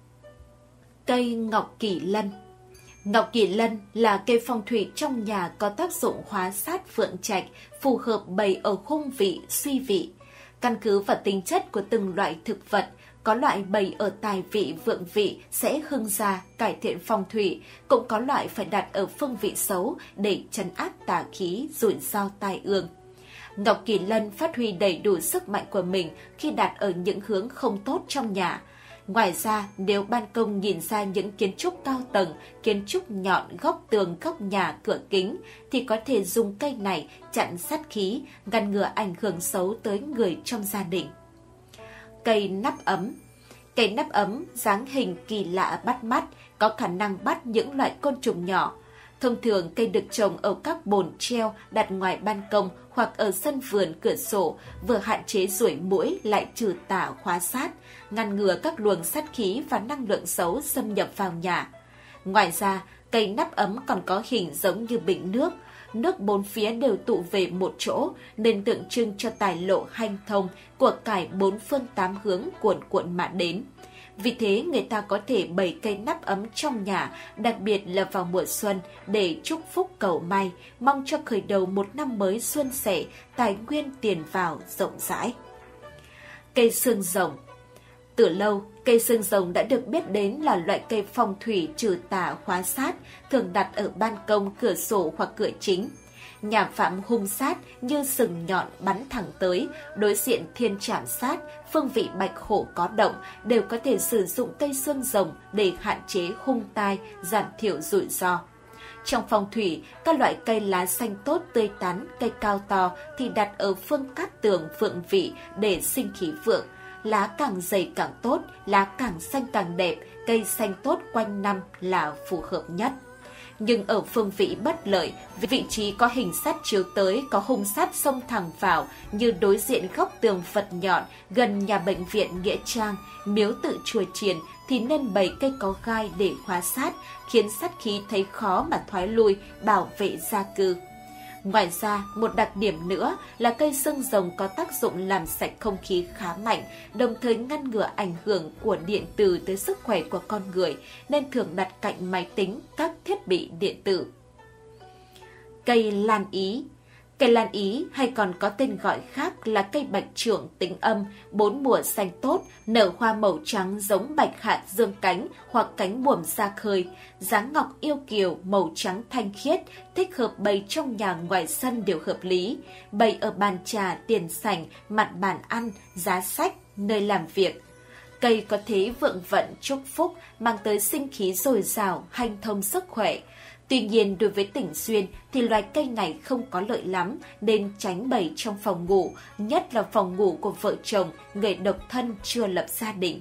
Cây ngọc kỳ lân. Ngọc kỳ lân là cây phong thủy trong nhà có tác dụng hóa sát vượng trạch, phù hợp bày ở hung vị, suy vị. Căn cứ vào tính chất của từng loại thực vật, có loại bày ở tài vị vượng vị sẽ hưng gia, cải thiện phong thủy, cũng có loại phải đặt ở phương vị xấu để trấn áp tà khí, rủi ro tai ương. Ngọc Kỳ Lân phát huy đầy đủ sức mạnh của mình khi đặt ở những hướng không tốt trong nhà. Ngoài ra, nếu ban công nhìn ra những kiến trúc cao tầng, kiến trúc nhọn góc tường, góc nhà, cửa kính, thì có thể dùng cây này chặn sát khí, ngăn ngừa ảnh hưởng xấu tới người trong gia đình. Cây nắp ấm. Cây nắp ấm dáng hình kỳ lạ bắt mắt, có khả năng bắt những loại côn trùng nhỏ. Thông thường cây được trồng ở các bồn treo đặt ngoài ban công hoặc ở sân vườn cửa sổ, vừa hạn chế ruồi muỗi lại trừ tà khóa sát, ngăn ngừa các luồng sát khí và năng lượng xấu xâm nhập vào nhà. Ngoài ra, cây nắp ấm còn có hình giống như bình nước, nước bốn phía đều tụ về một chỗ nên tượng trưng cho tài lộ hanh thông, của cải bốn phương tám hướng cuồn cuộn mà đến. Vì thế người ta có thể bày cây nắp ấm trong nhà, đặc biệt là vào mùa xuân để chúc phúc cầu may, mong cho khởi đầu một năm mới suôn sẻ, tài nguyên tiền vào rộng rãi. Cây xương rồng. Từ lâu, cây xương rồng đã được biết đến là loại cây phong thủy trừ tà khóa sát, thường đặt ở ban công, cửa sổ hoặc cửa chính. Nhà phạm hung sát như sừng nhọn bắn thẳng tới, đối diện thiên trảm sát, phương vị bạch hổ có động đều có thể sử dụng cây xương rồng để hạn chế hung tai, giảm thiểu rủi ro. Trong phong thủy, các loại cây lá xanh tốt tươi tắn, cây cao to thì đặt ở phương cát tường vượng vị để sinh khí vượng. Lá càng dày càng tốt, lá càng xanh càng đẹp, cây xanh tốt quanh năm là phù hợp nhất. Nhưng ở phương vị bất lợi, vị trí có hình sát chiếu tới, có hung sát xông thẳng vào như đối diện góc tường Phật nhọn, gần nhà bệnh viện Nghĩa Trang, miếu tự chùa chiền thì nên bày cây có gai để khóa sát, khiến sát khí thấy khó mà thoái lui, bảo vệ gia cư. Ngoài ra, một đặc điểm nữa là cây xương rồng có tác dụng làm sạch không khí khá mạnh, đồng thời ngăn ngừa ảnh hưởng của điện tử tới sức khỏe của con người, nên thường đặt cạnh máy tính, các thiết bị điện tử. Cây lan ý. Cây lan ý hay còn có tên gọi khác là cây bạch trượng tính âm, bốn mùa xanh tốt, nở hoa màu trắng giống bạch hạt dương cánh hoặc cánh buồm ra khơi, dáng ngọc yêu kiều, màu trắng thanh khiết, thích hợp bày trong nhà ngoài sân đều hợp lý, bày ở bàn trà, tiền sảnh, mặt bàn ăn, giá sách, nơi làm việc. Cây có thế vượng vận chúc phúc, mang tới sinh khí dồi dào, hanh thông sức khỏe. Tuy nhiên, đối với tỉnh duyên thì loài cây này không có lợi lắm nên tránh bày trong phòng ngủ, nhất là phòng ngủ của vợ chồng, người độc thân chưa lập gia đình.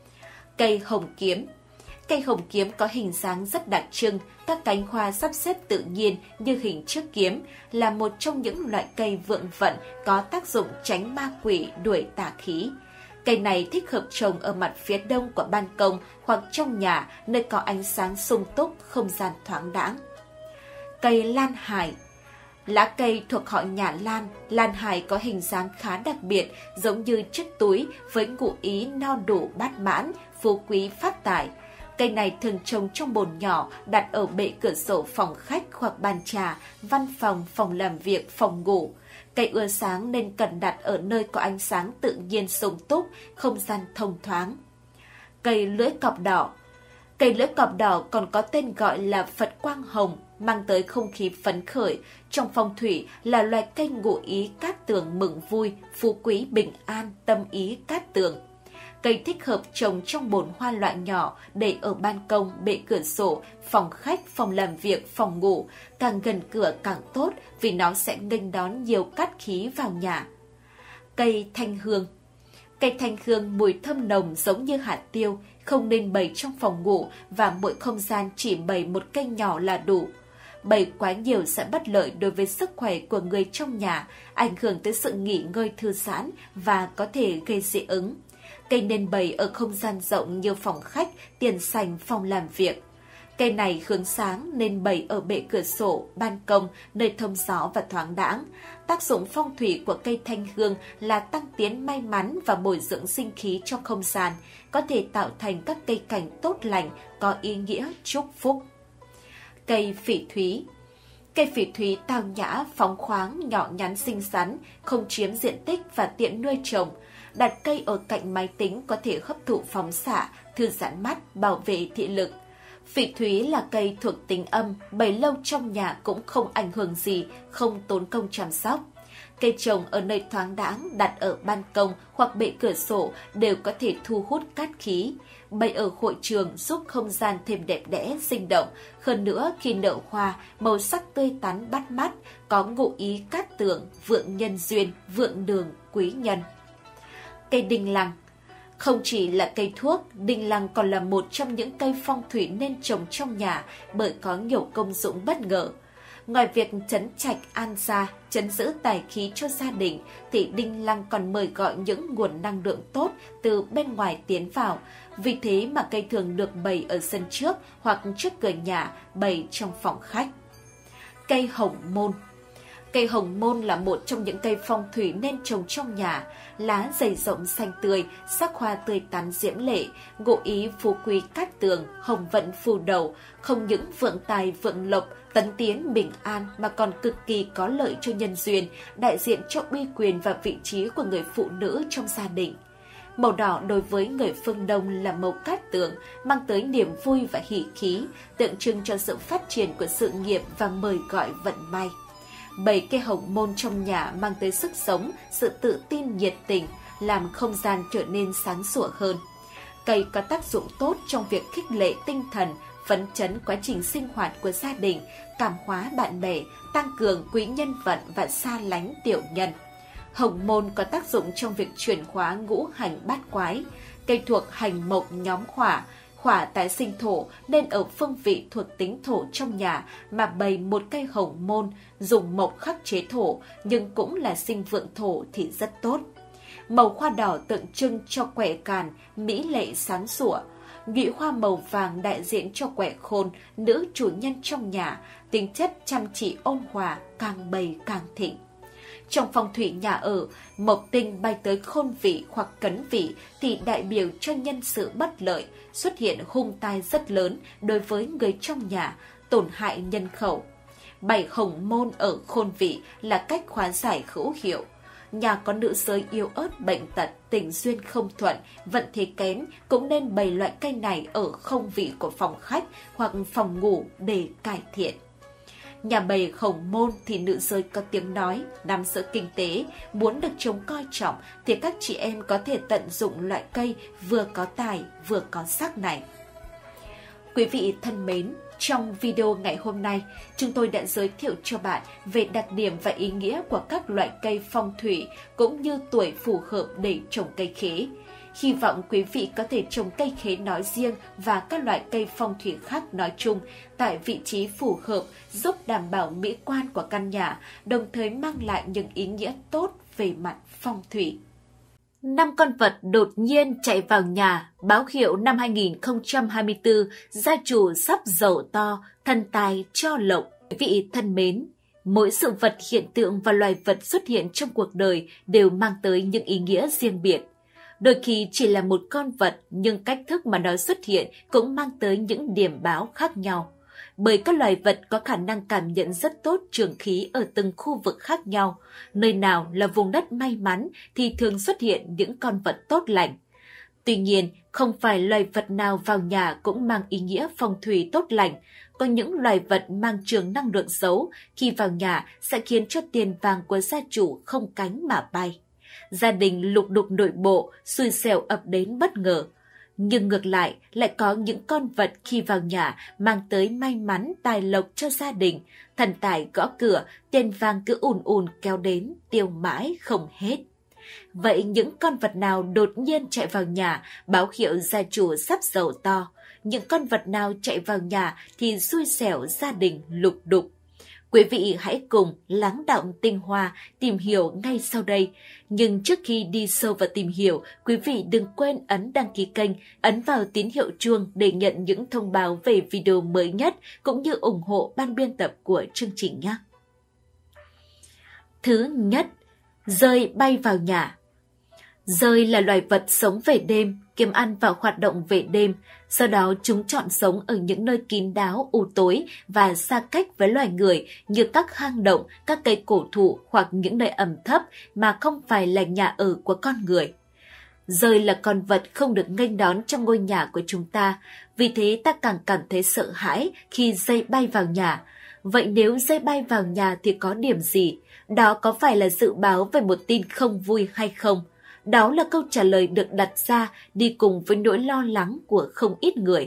Cây hồng kiếm. Cây hồng kiếm có hình dáng rất đặc trưng, các cánh hoa sắp xếp tự nhiên như hình chiếc kiếm, là một trong những loại cây vượng vận có tác dụng tránh ma quỷ, đuổi tà khí. Cây này thích hợp trồng ở mặt phía đông của ban công hoặc trong nhà nơi có ánh sáng sung túc, không gian thoáng đãng. Cây lan hải. Lá cây thuộc họ nhà lan, lan hải có hình dáng khá đặc biệt, giống như chiếc túi với ngụ ý no đủ bát mãn, phú quý phát tài. Cây này thường trồng trong bồn nhỏ, đặt ở bệ cửa sổ phòng khách hoặc bàn trà, văn phòng, phòng làm việc, phòng ngủ. Cây ưa sáng nên cần đặt ở nơi có ánh sáng tự nhiên sung túc, không gian thông thoáng. Cây lưỡi cọp đỏ. Cây lưỡi cọp đỏ còn có tên gọi là Phật quang hồng, mang tới không khí phấn khởi. Trong phong thủy là loài cây ngụ ý cát tường mừng vui, phú quý bình an, tâm ý cát tường. Cây thích hợp trồng trong bồn hoa loại nhỏ để ở ban công, bệ cửa sổ, phòng khách, phòng làm việc, phòng ngủ. Càng gần cửa càng tốt vì nó sẽ nghênh đón nhiều cát khí vào nhà. Cây thanh hương. Cây thanh hương mùi thơm nồng giống như hạt tiêu, không nên bày trong phòng ngủ và mỗi không gian chỉ bày một cây nhỏ là đủ. Bày quá nhiều sẽ bất lợi đối với sức khỏe của người trong nhà, ảnh hưởng tới sự nghỉ ngơi thư giãn và có thể gây dị ứng. Cây nên bày ở không gian rộng như phòng khách, tiền sảnh, phòng làm việc. Cây này hướng sáng nên bày ở bệ cửa sổ, ban công, nơi thông gió và thoáng đãng. Tác dụng phong thủy của cây thanh hương là tăng tiến may mắn và bồi dưỡng sinh khí trong không gian, có thể tạo thành các cây cảnh tốt lành, có ý nghĩa chúc phúc. Cây phỉ thúy. Cây phỉ thúy tao nhã, phóng khoáng, nhỏ nhắn xinh xắn, không chiếm diện tích và tiện nuôi trồng. đặt cây ở cạnh máy tính có thể hấp thụ phóng xạ, thư giãn mắt, bảo vệ thị lực. Phỉ thúy là cây thuộc tính âm, bày lâu trong nhà cũng không ảnh hưởng gì, không tốn công chăm sóc. Cây trồng ở nơi thoáng đãng, đặt ở ban công hoặc bệ cửa sổ đều có thể thu hút cát khí. Bày ở hội trường giúp không gian thêm đẹp đẽ, sinh động. Hơn nữa khi nở hoa, màu sắc tươi tắn bắt mắt, có ngụ ý cát tường, vượng nhân duyên, vượng đường, quý nhân. Cây đinh lăng. Không chỉ là cây thuốc, đinh lăng còn là một trong những cây phong thủy nên trồng trong nhà bởi có nhiều công dụng bất ngờ. Ngoài việc trấn trạch an gia, trấn giữ tài khí cho gia đình, thì đinh lăng còn mời gọi những nguồn năng lượng tốt từ bên ngoài tiến vào. Vì thế mà cây thường được bày ở sân trước hoặc trước cửa nhà, bày trong phòng khách. Cây hồng môn. Cây hồng môn là một trong những cây phong thủy nên trồng trong nhà. Lá dày rộng xanh tươi, sắc hoa tươi tắn diễm lệ, ngụ ý phú quý cát tường, hồng vận phù đầu, không những vượng tài vượng lộc, tấn tiến bình an mà còn cực kỳ có lợi cho nhân duyên, đại diện cho uy quyền và vị trí của người phụ nữ trong gia đình. Màu đỏ đối với người phương Đông là màu cát tường, mang tới niềm vui và hỷ khí, tượng trưng cho sự phát triển của sự nghiệp và mời gọi vận may. Bày cây hồng môn trong nhà mang tới sức sống, sự tự tin nhiệt tình, làm không gian trở nên sáng sủa hơn. Cây có tác dụng tốt trong việc khích lệ tinh thần, phấn chấn quá trình sinh hoạt của gia đình, cảm hóa bạn bè, tăng cường quý nhân vận và xa lánh tiểu nhân. Hồng môn có tác dụng trong việc chuyển hóa ngũ hành bát quái. Cây thuộc hành mộc nhóm hỏa, hỏa tái sinh thổ nên ở phương vị thuộc tính thổ trong nhà mà bày một cây hồng môn dùng mộc khắc chế thổ nhưng cũng là sinh vượng thổ thì rất tốt. Màu hoa đỏ tượng trưng cho quẻ càn, mỹ lệ sáng sủa. Nhụy hoa màu vàng đại diện cho quẻ khôn, nữ chủ nhân trong nhà, tính chất chăm chỉ ôn hòa, càng bày càng thịnh. Trong phong thủy nhà ở, mộc tinh bay tới khôn vị hoặc cấn vị thì đại biểu cho nhân sự bất lợi, xuất hiện hung tai rất lớn đối với người trong nhà, tổn hại nhân khẩu. Bảy hồng môn ở khôn vị là cách hóa giải hữu hiệu. Nhà có nữ giới yếu ớt, bệnh tật, tình duyên không thuận, vận thế kém cũng nên bày loại cây này ở không vị của phòng khách hoặc phòng ngủ để cải thiện. Nhà bày hồng môn thì nữ giới có tiếng nói, nắm giữ kinh tế, muốn được trông coi trọng thì các chị em có thể tận dụng loại cây vừa có tài vừa có sắc này. Quý vị thân mến, trong video ngày hôm nay, chúng tôi đã giới thiệu cho bạn về đặc điểm và ý nghĩa của các loại cây phong thủy cũng như tuổi phù hợp để trồng cây khế. Hy vọng quý vị có thể trồng cây khế nói riêng và các loại cây phong thủy khác nói chung tại vị trí phù hợp, giúp đảm bảo mỹ quan của căn nhà, đồng thời mang lại những ý nghĩa tốt về mặt phong thủy. Năm con vật đột nhiên chạy vào nhà, báo hiệu năm hai nghìn không trăm hai mươi tư, gia chủ sắp giàu to, thần tài cho lộc. Quý vị thân mến, mỗi sự vật, hiện tượng và loài vật xuất hiện trong cuộc đời đều mang tới những ý nghĩa riêng biệt. Đôi khi chỉ là một con vật, nhưng cách thức mà nó xuất hiện cũng mang tới những điểm báo khác nhau. Bởi các loài vật có khả năng cảm nhận rất tốt trường khí ở từng khu vực khác nhau. Nơi nào là vùng đất may mắn thì thường xuất hiện những con vật tốt lành. Tuy nhiên, không phải loài vật nào vào nhà cũng mang ý nghĩa phong thủy tốt lành. Có những loài vật mang trường năng lượng xấu, khi vào nhà sẽ khiến cho tiền vàng của gia chủ không cánh mà bay. Gia đình lục đục nội bộ, xui xẻo ập đến bất ngờ. Nhưng ngược lại, lại có những con vật khi vào nhà mang tới may mắn tài lộc cho gia đình. Thần tài gõ cửa, tiền vàng cứ ùn ùn kéo đến, tiêu mãi không hết. Vậy những con vật nào đột nhiên chạy vào nhà, báo hiệu gia chủ sắp giàu to? Những con vật nào chạy vào nhà thì xui xẻo gia đình lục đục? Quý vị hãy cùng lắng đọng tinh hoa tìm hiểu ngay sau đây. Nhưng trước khi đi sâu vào tìm hiểu, quý vị đừng quên ấn đăng ký kênh, ấn vào tín hiệu chuông để nhận những thông báo về video mới nhất cũng như ủng hộ ban biên tập của chương trình nhé. Thứ nhất, dơi bay vào nhà. Dơi là loài vật sống về đêm, kiếm ăn và hoạt động về đêm. Do đó chúng chọn sống ở những nơi kín đáo, u tối và xa cách với loài người như các hang động, các cây cổ thụ hoặc những nơi ẩm thấp mà không phải là nhà ở của con người. Dơi là con vật không được nghênh đón trong ngôi nhà của chúng ta, vì thế ta càng cảm thấy sợ hãi khi dơi bay vào nhà. Vậy nếu dơi bay vào nhà thì có điểm gì? Đó có phải là dự báo về một tin không vui hay không? Đó là câu trả lời được đặt ra đi cùng với nỗi lo lắng của không ít người.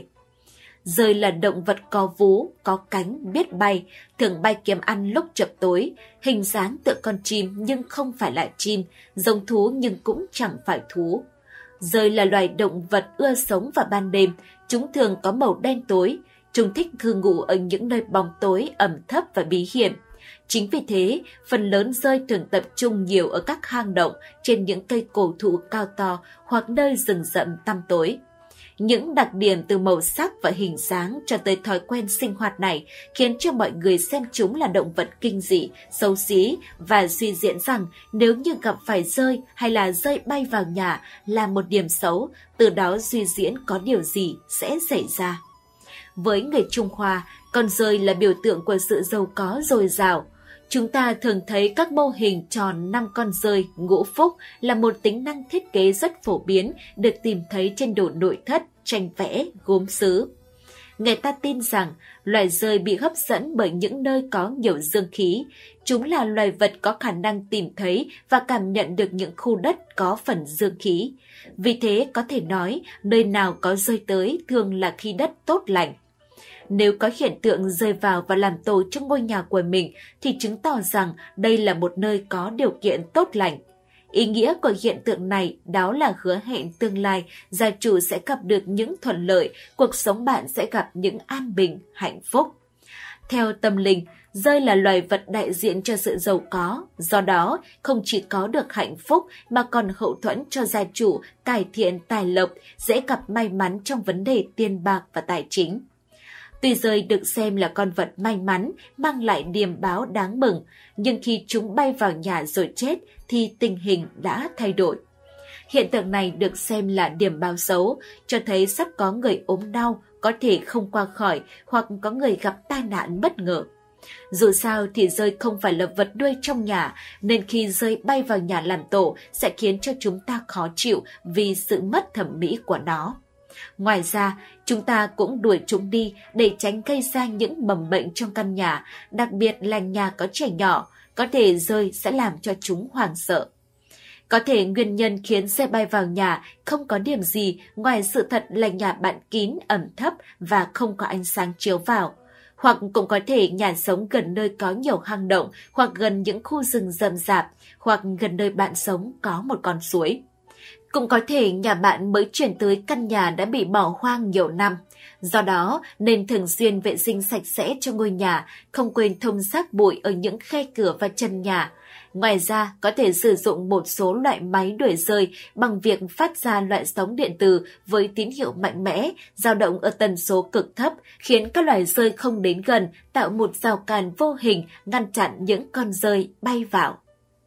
Dơi là động vật có vú, có cánh, biết bay, thường bay kiếm ăn lúc chập tối, hình dáng tựa con chim nhưng không phải là chim, giống thú nhưng cũng chẳng phải thú. Dơi là loài động vật ưa sống vào ban đêm, chúng thường có màu đen tối, chúng thích cư ngụ ở những nơi bóng tối, ẩm thấp và bí hiểm. Chính vì thế, phần lớn dơi thường tập trung nhiều ở các hang động, trên những cây cổ thụ cao to hoặc nơi rừng rậm tăm tối. Những đặc điểm từ màu sắc và hình dáng cho tới thói quen sinh hoạt này khiến cho mọi người xem chúng là động vật kinh dị, xấu xí và suy diễn rằng nếu như gặp phải dơi hay là dơi bay vào nhà là một điểm xấu, từ đó suy diễn có điều gì sẽ xảy ra. Với người Trung Hoa, con dơi là biểu tượng của sự giàu có dồi dào. Chúng ta thường thấy các mô hình tròn năm con dơi, ngũ phúc là một tính năng thiết kế rất phổ biến được tìm thấy trên đồ nội thất, tranh vẽ, gốm sứ. Người ta tin rằng loài dơi bị hấp dẫn bởi những nơi có nhiều dương khí. Chúng là loài vật có khả năng tìm thấy và cảm nhận được những khu đất có phần dương khí. Vì thế có thể nói nơi nào có dơi tới thường là khi đất tốt lành. Nếu có hiện tượng rơi vào và làm tổ trong ngôi nhà của mình thì chứng tỏ rằng đây là một nơi có điều kiện tốt lành. Ý nghĩa của hiện tượng này đó là hứa hẹn tương lai gia chủ sẽ gặp được những thuận lợi, cuộc sống bạn sẽ gặp những an bình, hạnh phúc. Theo tâm linh, dơi là loài vật đại diện cho sự giàu có, do đó không chỉ có được hạnh phúc mà còn hậu thuẫn cho gia chủ, cải thiện tài lộc, dễ gặp may mắn trong vấn đề tiền bạc và tài chính. Tuy dơi được xem là con vật may mắn, mang lại điềm báo đáng mừng, nhưng khi chúng bay vào nhà rồi chết thì tình hình đã thay đổi. Hiện tượng này được xem là điểm báo xấu, cho thấy sắp có người ốm đau, có thể không qua khỏi hoặc có người gặp tai nạn bất ngờ. Dù sao thì dơi không phải là vật nuôi trong nhà, nên khi dơi bay vào nhà làm tổ sẽ khiến cho chúng ta khó chịu vì sự mất thẩm mỹ của nó. Ngoài ra, chúng ta cũng đuổi chúng đi để tránh gây ra những mầm bệnh trong căn nhà, đặc biệt là nhà có trẻ nhỏ, có thể dơi sẽ làm cho chúng hoảng sợ. Có thể nguyên nhân khiến dơi bay vào nhà không có điểm gì ngoài sự thật là nhà bạn kín, ẩm thấp và không có ánh sáng chiếu vào. Hoặc cũng có thể nhà sống gần nơi có nhiều hang động, hoặc gần những khu rừng rậm rạp, hoặc gần nơi bạn sống có một con suối. Cũng có thể nhà bạn mới chuyển tới căn nhà đã bị bỏ hoang nhiều năm. Do đó, nên thường xuyên vệ sinh sạch sẽ cho ngôi nhà, không quên thông rác bụi ở những khe cửa và chân nhà. Ngoài ra, có thể sử dụng một số loại máy đuổi dơi bằng việc phát ra loại sóng điện từ với tín hiệu mạnh mẽ, dao động ở tần số cực thấp, khiến các loài dơi không đến gần, tạo một rào cản vô hình ngăn chặn những con dơi bay vào.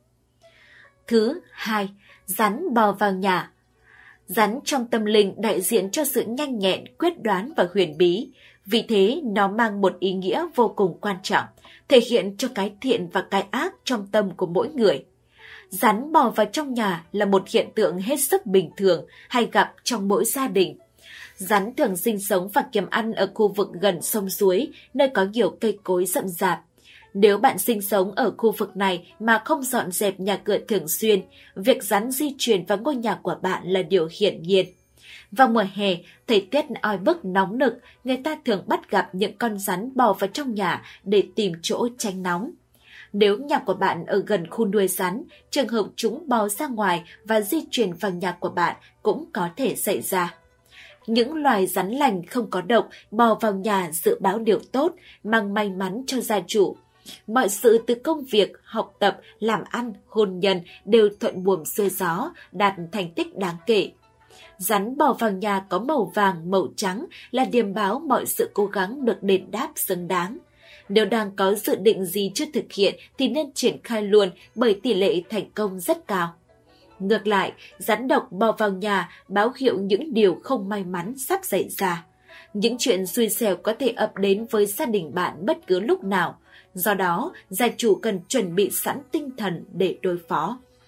Thứ hai, rắn bò vào nhà. Rắn trong tâm linh đại diện cho sự nhanh nhẹn, quyết đoán và huyền bí. Vì thế, nó mang một ý nghĩa vô cùng quan trọng, thể hiện cho cái thiện và cái ác trong tâm của mỗi người. Rắn bò vào trong nhà là một hiện tượng hết sức bình thường, hay gặp trong mỗi gia đình. Rắn thường sinh sống và kiếm ăn ở khu vực gần sông suối, nơi có nhiều cây cối rậm rạp. Nếu bạn sinh sống ở khu vực này mà không dọn dẹp nhà cửa thường xuyên, việc rắn di chuyển vào ngôi nhà của bạn là điều hiển nhiên. Vào mùa hè, thời tiết oi bức nóng nực, người ta thường bắt gặp những con rắn bò vào trong nhà để tìm chỗ tránh nóng. Nếu nhà của bạn ở gần khu nuôi rắn, trường hợp chúng bò ra ngoài và di chuyển vào nhà của bạn cũng có thể xảy ra. Những loài rắn lành không có độc bò vào nhà dự báo điều tốt, mang may mắn cho gia chủ. Mọi sự từ công việc, học tập, làm ăn, hôn nhân đều thuận buồm xuôi gió, đạt thành tích đáng kể. Rắn bò vào nhà có màu vàng, màu trắng là điềm báo mọi sự cố gắng được đền đáp xứng đáng. Nếu đang có dự định gì chưa thực hiện thì nên triển khai luôn bởi tỷ lệ thành công rất cao. Ngược lại, rắn độc bò vào nhà báo hiệu những điều không may mắn sắp xảy ra. Những chuyện xui xẻo có thể ập đến với gia đình bạn bất cứ lúc nào. Do đó, gia chủ cần chuẩn bị sẵn tinh thần để đối phó.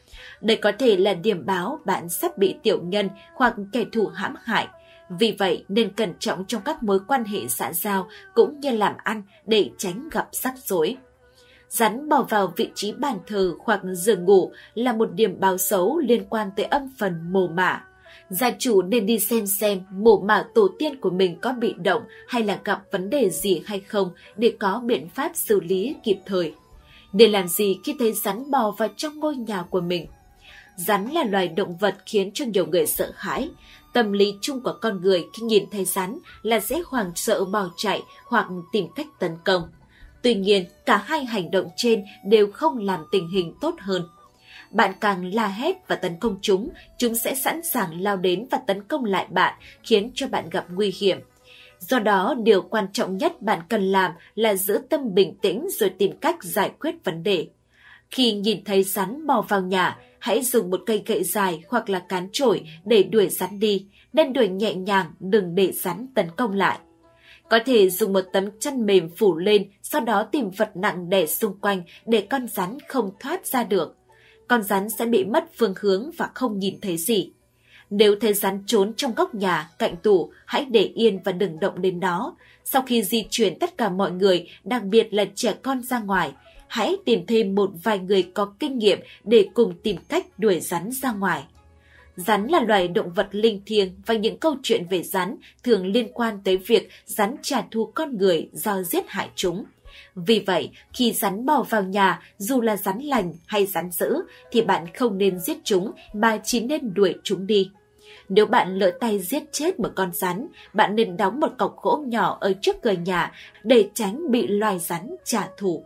Đây có thể là điểm báo bạn sắp bị tiểu nhân hoặc kẻ thù hãm hại. Vì vậy nên cẩn trọng trong các mối quan hệ xã giao cũng như làm ăn để tránh gặp rắc rối. Rắn bò vào vị trí bàn thờ hoặc giường ngủ là một điểm báo xấu liên quan tới âm phần mồ mả. Gia chủ nên đi xem xem mồ mả tổ tiên của mình có bị động hay là gặp vấn đề gì hay không để có biện pháp xử lý kịp thời. Để làm gì khi thấy rắn bò vào trong ngôi nhà của mình? Rắn là loài động vật khiến cho nhiều người sợ hãi. Tâm lý chung của con người khi nhìn thấy rắn là sẽ hoảng sợ bỏ chạy hoặc tìm cách tấn công. Tuy nhiên, cả hai hành động trên đều không làm tình hình tốt hơn. Bạn càng la hét và tấn công chúng, chúng sẽ sẵn sàng lao đến và tấn công lại bạn, khiến cho bạn gặp nguy hiểm. Do đó, điều quan trọng nhất bạn cần làm là giữ tâm bình tĩnh rồi tìm cách giải quyết vấn đề. Khi nhìn thấy rắn bò vào nhà, hãy dùng một cây gậy dài hoặc là cán chổi để đuổi rắn đi, nên đuổi nhẹ nhàng, đừng để rắn tấn công lại. Có thể dùng một tấm chăn mềm phủ lên, sau đó tìm vật nặng đè xung quanh để con rắn không thoát ra được. Con rắn sẽ bị mất phương hướng và không nhìn thấy gì. Nếu thấy rắn trốn trong góc nhà, cạnh tủ, hãy để yên và đừng động đến nó. Sau khi di chuyển tất cả mọi người, đặc biệt là trẻ con ra ngoài, hãy tìm thêm một vài người có kinh nghiệm để cùng tìm cách đuổi rắn ra ngoài. Rắn là loài động vật linh thiêng và những câu chuyện về rắn thường liên quan tới việc rắn trả thù con người do giết hại chúng. Vì vậy, khi rắn bò vào nhà, dù là rắn lành hay rắn dữ, thì bạn không nên giết chúng mà chỉ nên đuổi chúng đi. Nếu bạn lỡ tay giết chết một con rắn, bạn nên đóng một cọc gỗ nhỏ ở trước cửa nhà để tránh bị loài rắn trả thù.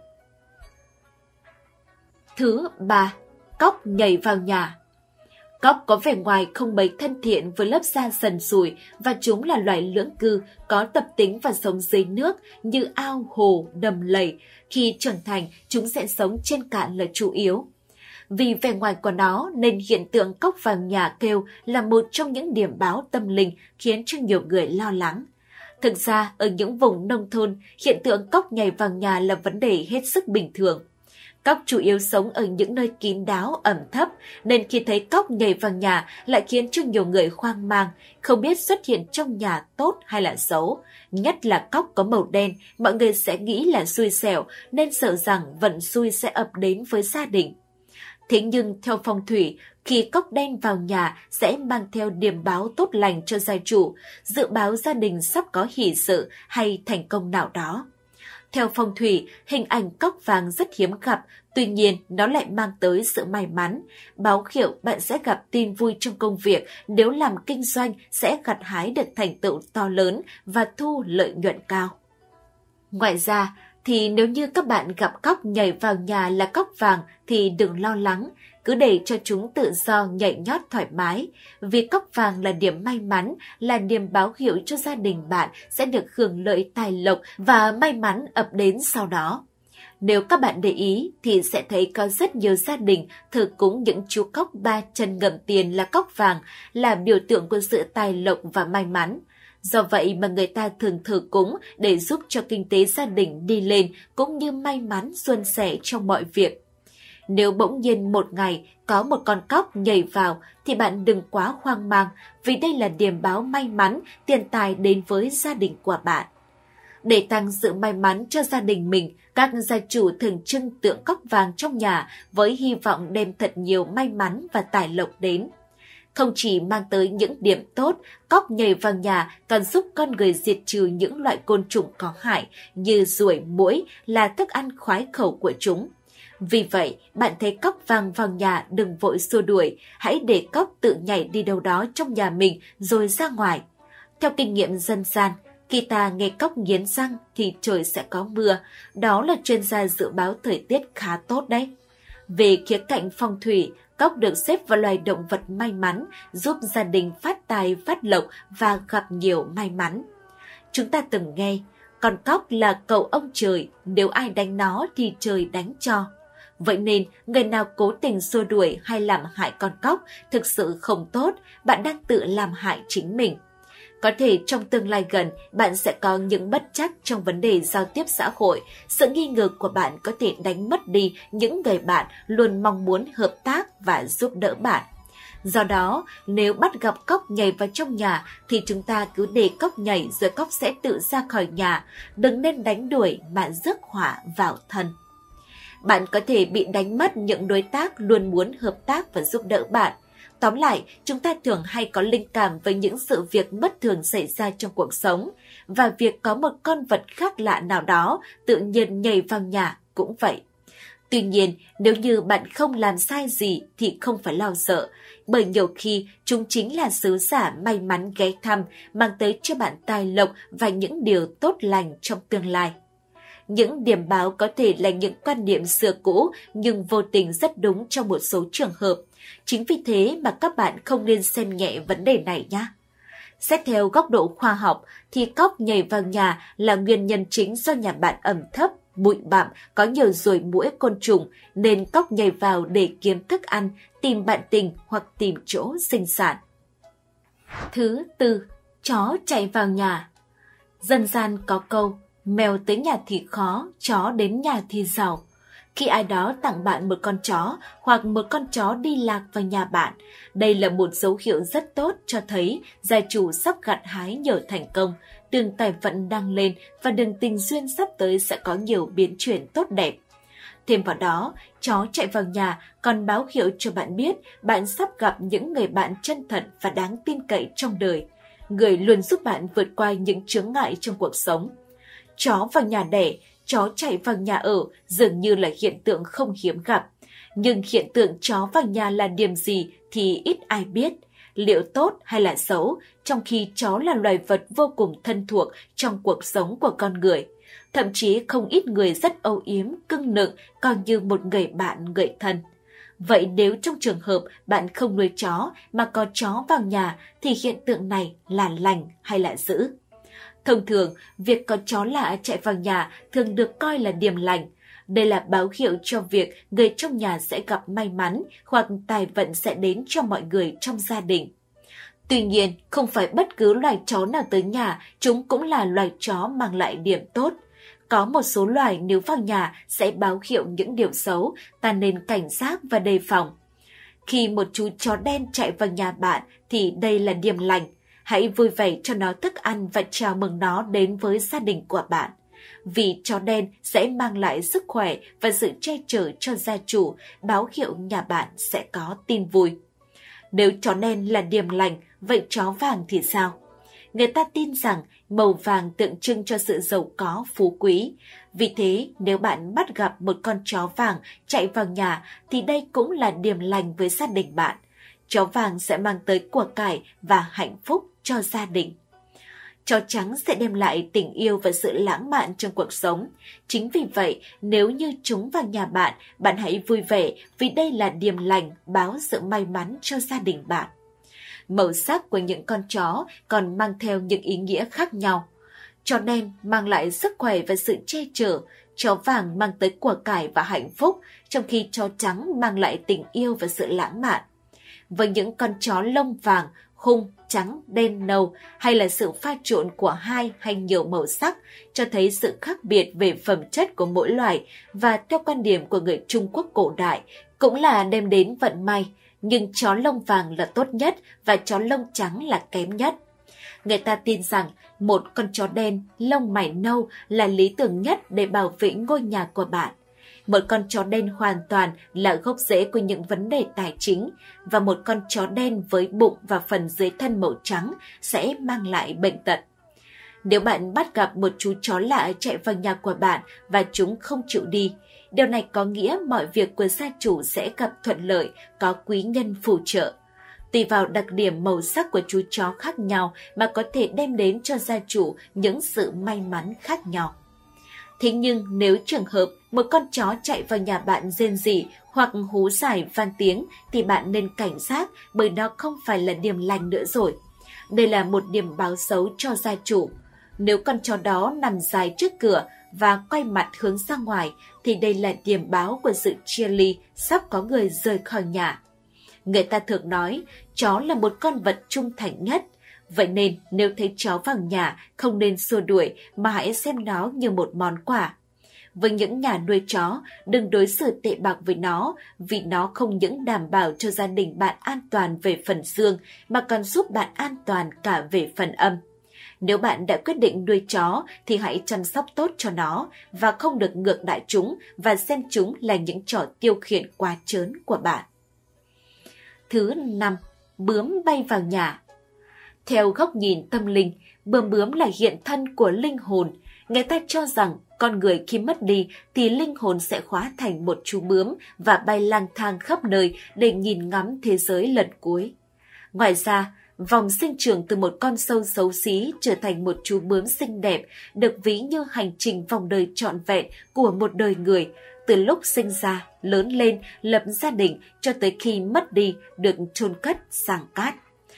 Thứ ba, cóc nhảy vào nhà. Cóc có vẻ ngoài không mấy thân thiện với lớp da sần sùi và chúng là loài lưỡng cư, có tập tính và sống dưới nước như ao, hồ, đầm lầy. Khi trưởng thành, chúng sẽ sống trên cạn là chủ yếu. Vì vẻ ngoài của nó nên hiện tượng cóc vào nhà kêu là một trong những điểm báo tâm linh khiến cho nhiều người lo lắng. Thực ra, ở những vùng nông thôn, hiện tượng cóc nhảy vào nhà là vấn đề hết sức bình thường. Cóc chủ yếu sống ở những nơi kín đáo, ẩm thấp, nên khi thấy cóc nhảy vào nhà lại khiến cho nhiều người hoang mang, không biết xuất hiện trong nhà tốt hay là xấu. Nhất là cóc có màu đen, mọi người sẽ nghĩ là xui xẻo, nên sợ rằng vận xui sẽ ập đến với gia đình. Thế nhưng theo phong thủy, khi cóc đen vào nhà sẽ mang theo điểm báo tốt lành cho gia chủ, dự báo gia đình sắp có hỷ sự hay thành công nào đó. Theo phong thủy, hình ảnh cóc vàng rất hiếm gặp, tuy nhiên nó lại mang tới sự may mắn. Báo hiệu bạn sẽ gặp tin vui trong công việc, nếu làm kinh doanh sẽ gặt hái được thành tựu to lớn và thu lợi nhuận cao. Ngoài ra, thì nếu như các bạn gặp cóc nhảy vào nhà là cóc vàng thì đừng lo lắng, cứ để cho chúng tự do nhảy nhót thoải mái. Vì cóc vàng là điểm may mắn, là niềm báo hiệu cho gia đình bạn sẽ được hưởng lợi tài lộc và may mắn ập đến sau đó. Nếu các bạn để ý thì sẽ thấy có rất nhiều gia đình thờ cúng những chú cóc ba chân ngậm tiền là cóc vàng, là biểu tượng của sự tài lộc và may mắn. Do vậy mà người ta thường thờ cúng để giúp cho kinh tế gia đình đi lên cũng như may mắn suôn sẻ trong mọi việc. Nếu bỗng nhiên một ngày có một con cóc nhảy vào thì bạn đừng quá hoang mang, vì đây là điểm báo may mắn, tiền tài đến với gia đình của bạn. Để tăng sự may mắn cho gia đình mình, các gia chủ thường trưng tượng cóc vàng trong nhà với hy vọng đem thật nhiều may mắn và tài lộc đến. Không chỉ mang tới những điểm tốt, cóc nhảy vào nhà còn giúp con người diệt trừ những loại côn trùng có hại như ruồi, muỗi là thức ăn khoái khẩu của chúng. Vì vậy, bạn thấy cóc vàng vào nhà đừng vội xua đuổi, hãy để cóc tự nhảy đi đâu đó trong nhà mình rồi ra ngoài. Theo kinh nghiệm dân gian, khi ta nghe cóc nghiến răng thì trời sẽ có mưa, đó là chuyên gia dự báo thời tiết khá tốt đấy. Về khía cạnh phong thủy, cóc được xếp vào loài động vật may mắn, giúp gia đình phát tài phát lộc và gặp nhiều may mắn. Chúng ta từng nghe, con cóc là cầu ông trời, nếu ai đánh nó thì trời đánh cho. Vậy nên, người nào cố tình xua đuổi hay làm hại con cóc thực sự không tốt, bạn đang tự làm hại chính mình. Có thể trong tương lai gần, bạn sẽ có những bất trắc trong vấn đề giao tiếp xã hội. Sự nghi ngờ của bạn có thể đánh mất đi những người bạn luôn mong muốn hợp tác và giúp đỡ bạn. Do đó, nếu bắt gặp cóc nhảy vào trong nhà thì chúng ta cứ để cóc nhảy rồi cóc sẽ tự ra khỏi nhà. Đừng nên đánh đuổi mà rước họa vào thân. Bạn có thể bị đánh mất những đối tác luôn muốn hợp tác và giúp đỡ bạn. Tóm lại, chúng ta thường hay có linh cảm với những sự việc bất thường xảy ra trong cuộc sống, và việc có một con vật khác lạ nào đó tự nhiên nhảy vào nhà cũng vậy. Tuy nhiên, nếu như bạn không làm sai gì thì không phải lo sợ, bởi nhiều khi chúng chính là sứ giả may mắn ghé thăm, mang tới cho bạn tài lộc và những điều tốt lành trong tương lai. Những điểm báo có thể là những quan niệm xưa cũ nhưng vô tình rất đúng trong một số trường hợp. Chính vì thế mà các bạn không nên xem nhẹ vấn đề này nhé. Xét theo góc độ khoa học thì cóc nhảy vào nhà là nguyên nhân chính do nhà bạn ẩm thấp, bụi bặm, có nhiều ruồi muỗi côn trùng nên cóc nhảy vào để kiếm thức ăn, tìm bạn tình hoặc tìm chỗ sinh sản. Thứ tư, chó chạy vào nhà. Dân gian có câu, mèo tới nhà thì khó, chó đến nhà thì giàu. Khi ai đó tặng bạn một con chó hoặc một con chó đi lạc vào nhà bạn, đây là một dấu hiệu rất tốt cho thấy gia chủ sắp gặt hái nhiều thành công, đường tài vận đang lên và đường tình duyên sắp tới sẽ có nhiều biến chuyển tốt đẹp. Thêm vào đó, chó chạy vào nhà còn báo hiệu cho bạn biết bạn sắp gặp những người bạn chân thật và đáng tin cậy trong đời, người luôn giúp bạn vượt qua những chướng ngại trong cuộc sống. Chó vào nhà đẻ, chó chạy vào nhà ở dường như là hiện tượng không hiếm gặp. Nhưng hiện tượng chó vào nhà là điểm gì thì ít ai biết, liệu tốt hay là xấu, trong khi chó là loài vật vô cùng thân thuộc trong cuộc sống của con người. Thậm chí không ít người rất âu yếm, cưng nựng, coi như một người bạn, người thân. Vậy nếu trong trường hợp bạn không nuôi chó mà có chó vào nhà thì hiện tượng này là lành hay là dữ? Thông thường, việc có chó lạ chạy vào nhà thường được coi là điềm lành. Đây là báo hiệu cho việc người trong nhà sẽ gặp may mắn hoặc tài vận sẽ đến cho mọi người trong gia đình. Tuy nhiên, không phải bất cứ loài chó nào tới nhà, chúng cũng là loài chó mang lại điểm tốt. Có một số loài nếu vào nhà sẽ báo hiệu những điều xấu, ta nên cảnh giác và đề phòng. Khi một chú chó đen chạy vào nhà bạn thì đây là điềm lành. Hãy vui vẻ cho nó thức ăn và chào mừng nó đến với gia đình của bạn. Vì chó đen sẽ mang lại sức khỏe và sự che chở cho gia chủ, báo hiệu nhà bạn sẽ có tin vui. Nếu chó đen là điềm lành, vậy chó vàng thì sao? Người ta tin rằng màu vàng tượng trưng cho sự giàu có, phú quý. Vì thế, nếu bạn bắt gặp một con chó vàng chạy vào nhà thì đây cũng là điềm lành với gia đình bạn. Chó vàng sẽ mang tới của cải và hạnh phúc cho gia đình. Chó trắng sẽ đem lại tình yêu và sự lãng mạn trong cuộc sống. Chính vì vậy, nếu như chúng vào nhà bạn, bạn hãy vui vẻ vì đây là điềm lành báo sự may mắn cho gia đình bạn. Màu sắc của những con chó còn mang theo những ý nghĩa khác nhau. Chó đen mang lại sức khỏe và sự che chở, chó vàng mang tới của cải và hạnh phúc, trong khi chó trắng mang lại tình yêu và sự lãng mạn. Với những con chó lông vàng, hung, trắng, đen, nâu hay là sự pha trộn của hai hay nhiều màu sắc cho thấy sự khác biệt về phẩm chất của mỗi loài và theo quan điểm của người Trung Quốc cổ đại cũng là đem đến vận may, nhưng chó lông vàng là tốt nhất và chó lông trắng là kém nhất. Người ta tin rằng một con chó đen lông mày nâu là lý tưởng nhất để bảo vệ ngôi nhà của bạn. Một con chó đen hoàn toàn là gốc rễ của những vấn đề tài chính và một con chó đen với bụng và phần dưới thân màu trắng sẽ mang lại bệnh tật. Nếu bạn bắt gặp một chú chó lạ chạy vào nhà của bạn và chúng không chịu đi, điều này có nghĩa mọi việc của gia chủ sẽ gặp thuận lợi, có quý nhân phù trợ. Tùy vào đặc điểm màu sắc của chú chó khác nhau mà có thể đem đến cho gia chủ những sự may mắn khác nhau. Thế nhưng nếu trường hợp một con chó chạy vào nhà bạn rên rỉ hoặc hú dài van tiếng thì bạn nên cảnh giác bởi nó không phải là điềm lành nữa rồi. Đây là một điểm báo xấu cho gia chủ. Nếu con chó đó nằm dài trước cửa và quay mặt hướng ra ngoài thì đây là điểm báo của sự chia ly, sắp có người rời khỏi nhà. Người ta thường nói chó là một con vật trung thành nhất. Vậy nên nếu thấy chó vào nhà, không nên xua đuổi mà hãy xem nó như một món quà. Với những nhà nuôi chó, đừng đối xử tệ bạc với nó, vì nó không những đảm bảo cho gia đình bạn an toàn về phần dương, mà còn giúp bạn an toàn cả về phần âm. Nếu bạn đã quyết định nuôi chó thì hãy chăm sóc tốt cho nó và không được ngược đãi chúng và xem chúng là những trò tiêu khiển quá trớn của bạn. Thứ năm, bướm bay vào nhà. Theo góc nhìn tâm linh, bướm bướm là hiện thân của linh hồn. Người ta cho rằng con người khi mất đi thì linh hồn sẽ hóa thành một chú bướm và bay lang thang khắp nơi để nhìn ngắm thế giới lần cuối. Ngoài ra, vòng sinh trưởng từ một con sâu xấu xí trở thành một chú bướm xinh đẹp, được ví như hành trình vòng đời trọn vẹn của một đời người, từ lúc sinh ra, lớn lên, lập gia đình cho tới khi mất đi được chôn cất sang cát.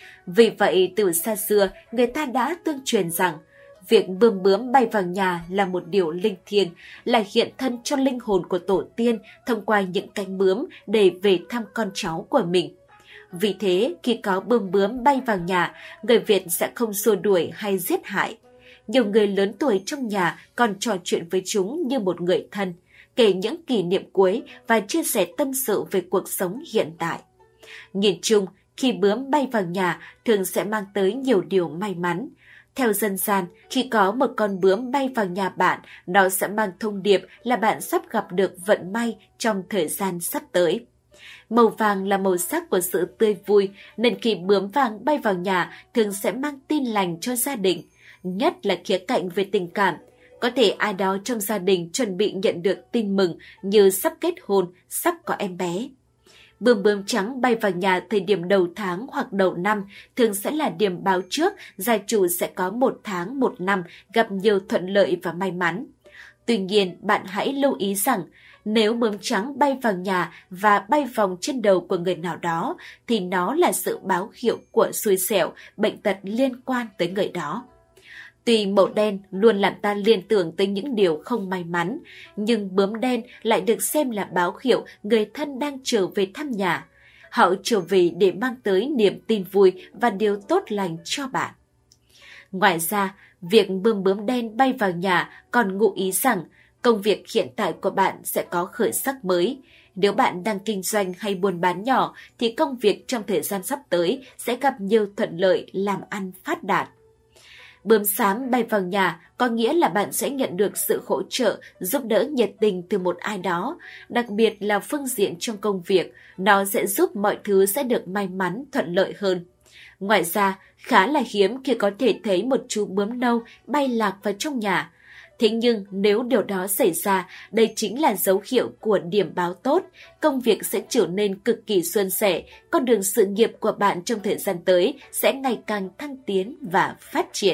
Vì vậy, từ xa xưa, người ta đã tương truyền rằng việc bướm bướm bay vào nhà là một điều linh thiêng, là hiện thân cho linh hồn của tổ tiên thông qua những cánh bướm để về thăm con cháu của mình. Vì thế, khi có bướm bướm bay vào nhà, người Việt sẽ không xua đuổi hay giết hại. Nhiều người lớn tuổi trong nhà còn trò chuyện với chúng như một người thân, kể những kỷ niệm cuối và chia sẻ tâm sự về cuộc sống hiện tại. Nhìn chung, khi bướm bay vào nhà thường sẽ mang tới nhiều điều may mắn. Theo dân gian, khi có một con bướm bay vào nhà bạn, nó sẽ mang thông điệp là bạn sắp gặp được vận may trong thời gian sắp tới. Màu vàng là màu sắc của sự tươi vui, nên khi bướm vàng bay vào nhà thường sẽ mang tin lành cho gia đình, nhất là khía cạnh về tình cảm. Có thể ai đó trong gia đình chuẩn bị nhận được tin mừng như sắp kết hôn, sắp có em bé. Bướm bướm trắng bay vào nhà thời điểm đầu tháng hoặc đầu năm thường sẽ là điểm báo trước gia chủ sẽ có một tháng, một năm gặp nhiều thuận lợi và may mắn. Tuy nhiên, bạn hãy lưu ý rằng, nếu bướm trắng bay vào nhà và bay vòng trên đầu của người nào đó, thì nó là sự báo hiệu của xui xẻo, bệnh tật liên quan tới người đó. Tuy màu đen luôn làm ta liên tưởng tới những điều không may mắn, nhưng bướm đen lại được xem là báo hiệu người thân đang trở về thăm nhà. Họ trở về để mang tới niềm tin vui và điều tốt lành cho bạn. Ngoài ra, việc bướm bướm đen bay vào nhà còn ngụ ý rằng công việc hiện tại của bạn sẽ có khởi sắc mới. Nếu bạn đang kinh doanh hay buôn bán nhỏ thì công việc trong thời gian sắp tới sẽ gặp nhiều thuận lợi, làm ăn phát đạt. Bướm xám bay vào nhà có nghĩa là bạn sẽ nhận được sự hỗ trợ, giúp đỡ nhiệt tình từ một ai đó, đặc biệt là phương diện trong công việc, nó sẽ giúp mọi thứ sẽ được may mắn, thuận lợi hơn. Ngoài ra, khá là hiếm khi có thể thấy một chú bướm nâu bay lạc vào trong nhà. Thế nhưng nếu điều đó xảy ra, đây chính là dấu hiệu của điểm báo tốt, công việc sẽ trở nên cực kỳ suôn sẻ, con đường sự nghiệp của bạn trong thời gian tới sẽ ngày càng thăng tiến và phát triển.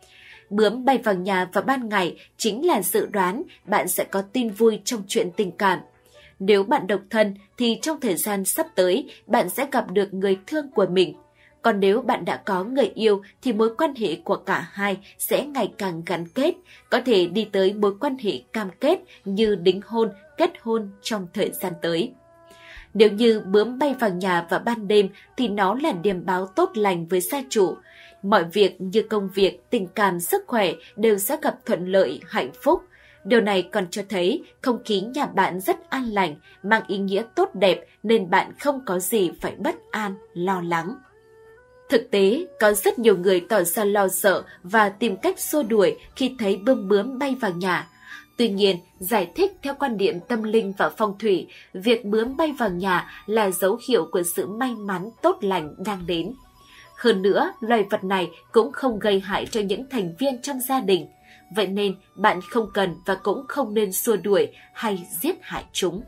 Bướm bay vào nhà vào ban ngày chính là dự đoán bạn sẽ có tin vui trong chuyện tình cảm. Nếu bạn độc thân thì trong thời gian sắp tới bạn sẽ gặp được người thương của mình. Còn nếu bạn đã có người yêu thì mối quan hệ của cả hai sẽ ngày càng gắn kết, có thể đi tới mối quan hệ cam kết như đính hôn, kết hôn trong thời gian tới. Nếu như bướm bay vào nhà vào ban đêm thì nó là điềm báo tốt lành với gia chủ. Mọi việc như công việc, tình cảm, sức khỏe đều sẽ gặp thuận lợi, hạnh phúc. Điều này còn cho thấy không khí nhà bạn rất an lành, mang ý nghĩa tốt đẹp nên bạn không có gì phải bất an, lo lắng. Thực tế, có rất nhiều người tỏ ra lo sợ và tìm cách xua đuổi khi thấy bướm bướm bay vào nhà. Tuy nhiên, giải thích theo quan điểm tâm linh và phong thủy, việc bướm bay vào nhà là dấu hiệu của sự may mắn tốt lành đang đến. Hơn nữa, loài vật này cũng không gây hại cho những thành viên trong gia đình. Vậy nên, bạn không cần và cũng không nên xua đuổi hay giết hại chúng.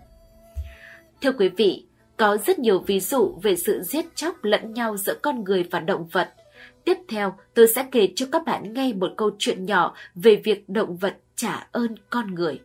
Thưa quý vị, có rất nhiều ví dụ về sự giết chóc lẫn nhau giữa con người và động vật. Tiếp theo, tôi sẽ kể cho các bạn nghe một câu chuyện nhỏ về việc động vật trả ơn con người.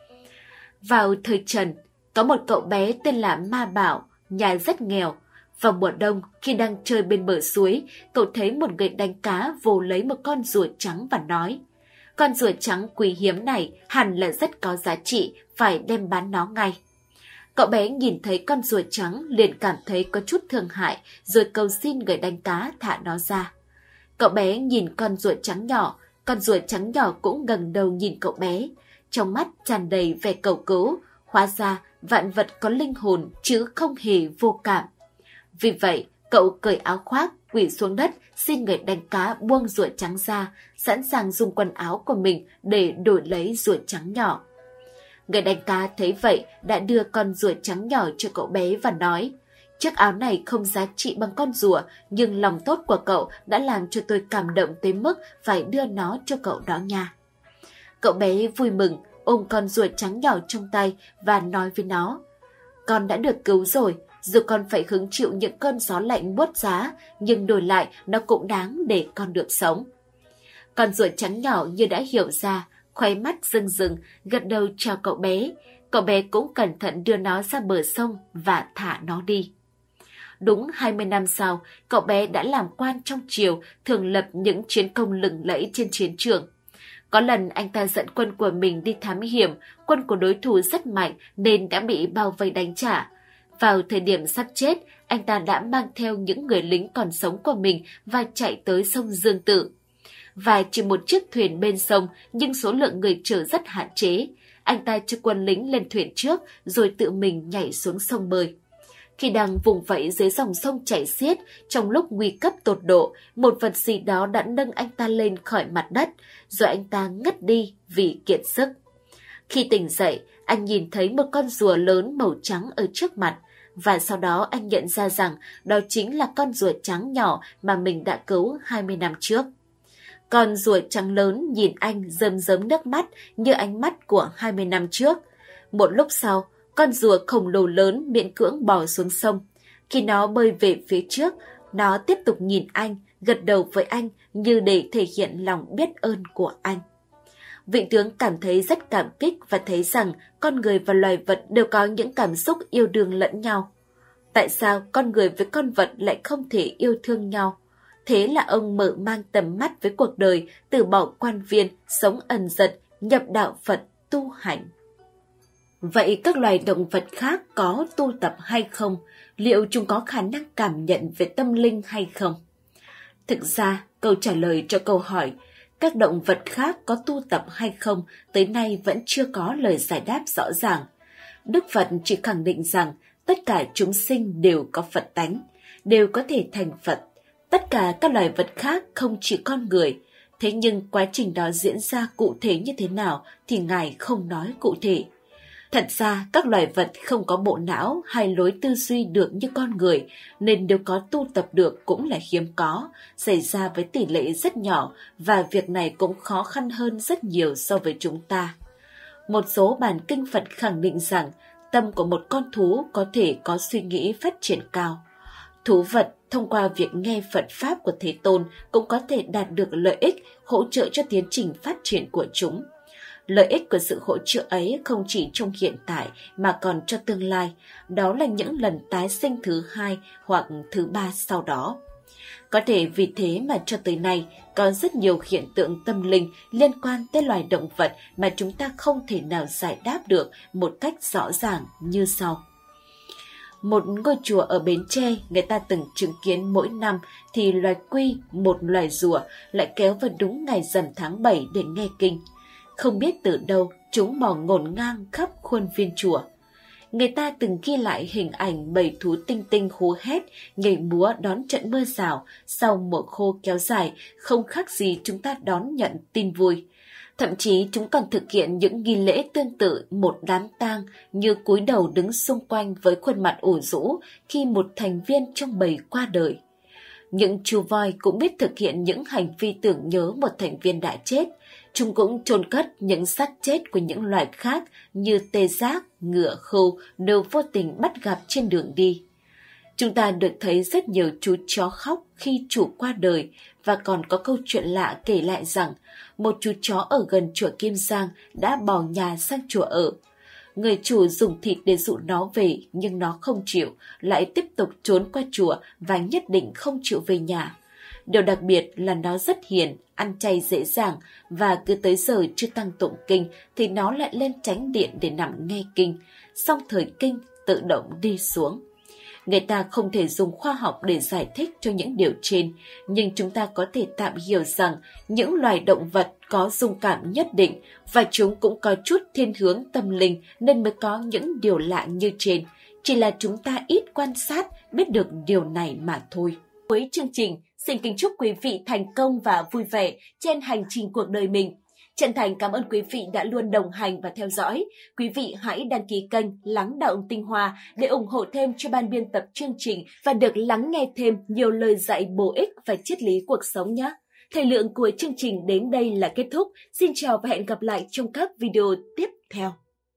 Vào thời Trần, có một cậu bé tên là Ma Bảo, nhà rất nghèo. Vào mùa đông, khi đang chơi bên bờ suối, cậu thấy một người đánh cá vồ lấy một con rùa trắng và nói: "Con rùa trắng quý hiếm này hẳn là rất có giá trị, phải đem bán nó ngay." Cậu bé nhìn thấy con rùa trắng liền cảm thấy có chút thương hại, rồi cầu xin người đánh cá thả nó ra. Cậu bé nhìn con rùa trắng nhỏ, con rùa trắng nhỏ cũng ngẩng đầu nhìn cậu bé. Trong mắt tràn đầy vẻ cầu cứu, hóa ra vạn vật có linh hồn chứ không hề vô cảm. Vì vậy, cậu cởi áo khoác, quỳ xuống đất, xin người đánh cá buông rùa trắng ra, sẵn sàng dùng quần áo của mình để đổi lấy rùa trắng nhỏ. Người đánh cá thấy vậy đã đưa con rùa trắng nhỏ cho cậu bé và nói: chiếc áo này không giá trị bằng con rùa, nhưng lòng tốt của cậu đã làm cho tôi cảm động tới mức phải đưa nó cho cậu đó nha. Cậu bé vui mừng, ôm con rùa trắng nhỏ trong tay và nói với nó: con đã được cứu rồi, dù con phải hứng chịu những cơn gió lạnh buốt giá, nhưng đổi lại nó cũng đáng để con được sống. Con rùa trắng nhỏ như đã hiểu ra, khóe mắt rưng rưng, gật đầu chào cậu bé. Cậu bé cũng cẩn thận đưa nó ra bờ sông và thả nó đi. Đúng hai mươi năm sau, cậu bé đã làm quan trong triều, thường lập những chiến công lừng lẫy trên chiến trường. Có lần anh ta dẫn quân của mình đi thám hiểm, quân của đối thủ rất mạnh nên đã bị bao vây đánh trả. Vào thời điểm sắp chết, anh ta đã mang theo những người lính còn sống của mình và chạy tới sông Dương Tử. Và chỉ một chiếc thuyền bên sông, nhưng số lượng người chở rất hạn chế. Anh ta cho quân lính lên thuyền trước, rồi tự mình nhảy xuống sông bơi. Khi đang vùng vẫy dưới dòng sông chảy xiết, trong lúc nguy cấp tột độ, một vật gì đó đã nâng anh ta lên khỏi mặt đất, rồi anh ta ngất đi vì kiệt sức. Khi tỉnh dậy, anh nhìn thấy một con rùa lớn màu trắng ở trước mặt, và sau đó anh nhận ra rằng đó chính là con rùa trắng nhỏ mà mình đã cứu hai mươi năm trước. Con rùa trắng lớn nhìn anh rơm rớm nước mắt như ánh mắt của hai mươi năm trước. Một lúc sau, con rùa khổng lồ lớn miễn cưỡng bò xuống sông. Khi nó bơi về phía trước, nó tiếp tục nhìn anh, gật đầu với anh như để thể hiện lòng biết ơn của anh. Vị tướng cảm thấy rất cảm kích và thấy rằng con người và loài vật đều có những cảm xúc yêu đương lẫn nhau. Tại sao con người với con vật lại không thể yêu thương nhau? Thế là ông mở mang tầm mắt với cuộc đời, từ bỏ quan viên, sống ẩn dật, nhập đạo Phật, tu hành. Vậy các loài động vật khác có tu tập hay không? Liệu chúng có khả năng cảm nhận về tâm linh hay không? Thực ra, câu trả lời cho câu hỏi các động vật khác có tu tập hay không tới nay vẫn chưa có lời giải đáp rõ ràng. Đức Phật chỉ khẳng định rằng tất cả chúng sinh đều có Phật tánh, đều có thể thành Phật. Tất cả các loài vật khác không chỉ con người. Thế nhưng quá trình đó diễn ra cụ thể như thế nào thì Ngài không nói cụ thể. Thật ra các loài vật không có bộ não hay lối tư duy được như con người, nên nếu có tu tập được cũng là hiếm có, xảy ra với tỷ lệ rất nhỏ, và việc này cũng khó khăn hơn rất nhiều so với chúng ta. Một số bản kinh Phật khẳng định rằng tâm của một con thú có thể có suy nghĩ phát triển cao. Thú vật thông qua việc nghe Phật Pháp của Thế Tôn cũng có thể đạt được lợi ích, hỗ trợ cho tiến trình phát triển của chúng. Lợi ích của sự hỗ trợ ấy không chỉ trong hiện tại mà còn cho tương lai, đó là những lần tái sinh thứ hai hoặc thứ ba sau đó. Có thể vì thế mà cho tới nay có rất nhiều hiện tượng tâm linh liên quan tới loài động vật mà chúng ta không thể nào giải đáp được một cách rõ ràng như sau. Một ngôi chùa ở Bến Tre, người ta từng chứng kiến mỗi năm thì loài quy, một loài rùa, lại kéo vào đúng ngày rằm tháng bảy để nghe kinh. Không biết từ đâu, chúng bò ngổn ngang khắp khuôn viên chùa. Người ta từng ghi lại hình ảnh bầy thú tinh tinh hú hét, nhảy múa đón trận mưa rào, sau mùa khô kéo dài, không khác gì chúng ta đón nhận tin vui. Thậm chí chúng còn thực hiện những nghi lễ tương tự một đám tang, như cúi đầu đứng xung quanh với khuôn mặt ủ rũ khi một thành viên trong bầy qua đời. Những chú voi cũng biết thực hiện những hành vi tưởng nhớ một thành viên đã chết. Chúng cũng chôn cất những xác chết của những loài khác như tê giác, ngựa khô nếu vô tình bắt gặp trên đường đi. Chúng ta được thấy rất nhiều chú chó khóc khi chủ qua đời, và còn có câu chuyện lạ kể lại rằng một chú chó ở gần chùa Kim Giang đã bỏ nhà sang chùa ở. Người chủ dùng thịt để dụ nó về nhưng nó không chịu, lại tiếp tục trốn qua chùa và nhất định không chịu về nhà. Điều đặc biệt là nó rất hiền, ăn chay dễ dàng, và cứ tới giờ chưa tăng tụng kinh thì nó lại lên chánh điện để nằm nghe kinh, xong thời kinh tự động đi xuống. Người ta không thể dùng khoa học để giải thích cho những điều trên, nhưng chúng ta có thể tạm hiểu rằng những loài động vật có dung cảm nhất định và chúng cũng có chút thiên hướng tâm linh nên mới có những điều lạ như trên. Chỉ là chúng ta ít quan sát biết được điều này mà thôi. Cuối chương trình, xin kính chúc quý vị thành công và vui vẻ trên hành trình cuộc đời mình. Chân thành cảm ơn quý vị đã luôn đồng hành và theo dõi. Quý vị hãy đăng ký kênh Lắng Đọng Tinh Hoa để ủng hộ thêm cho ban biên tập chương trình và được lắng nghe thêm nhiều lời dạy bổ ích và triết lý cuộc sống nhé. Thời lượng của chương trình đến đây là kết thúc. Xin chào và hẹn gặp lại trong các video tiếp theo.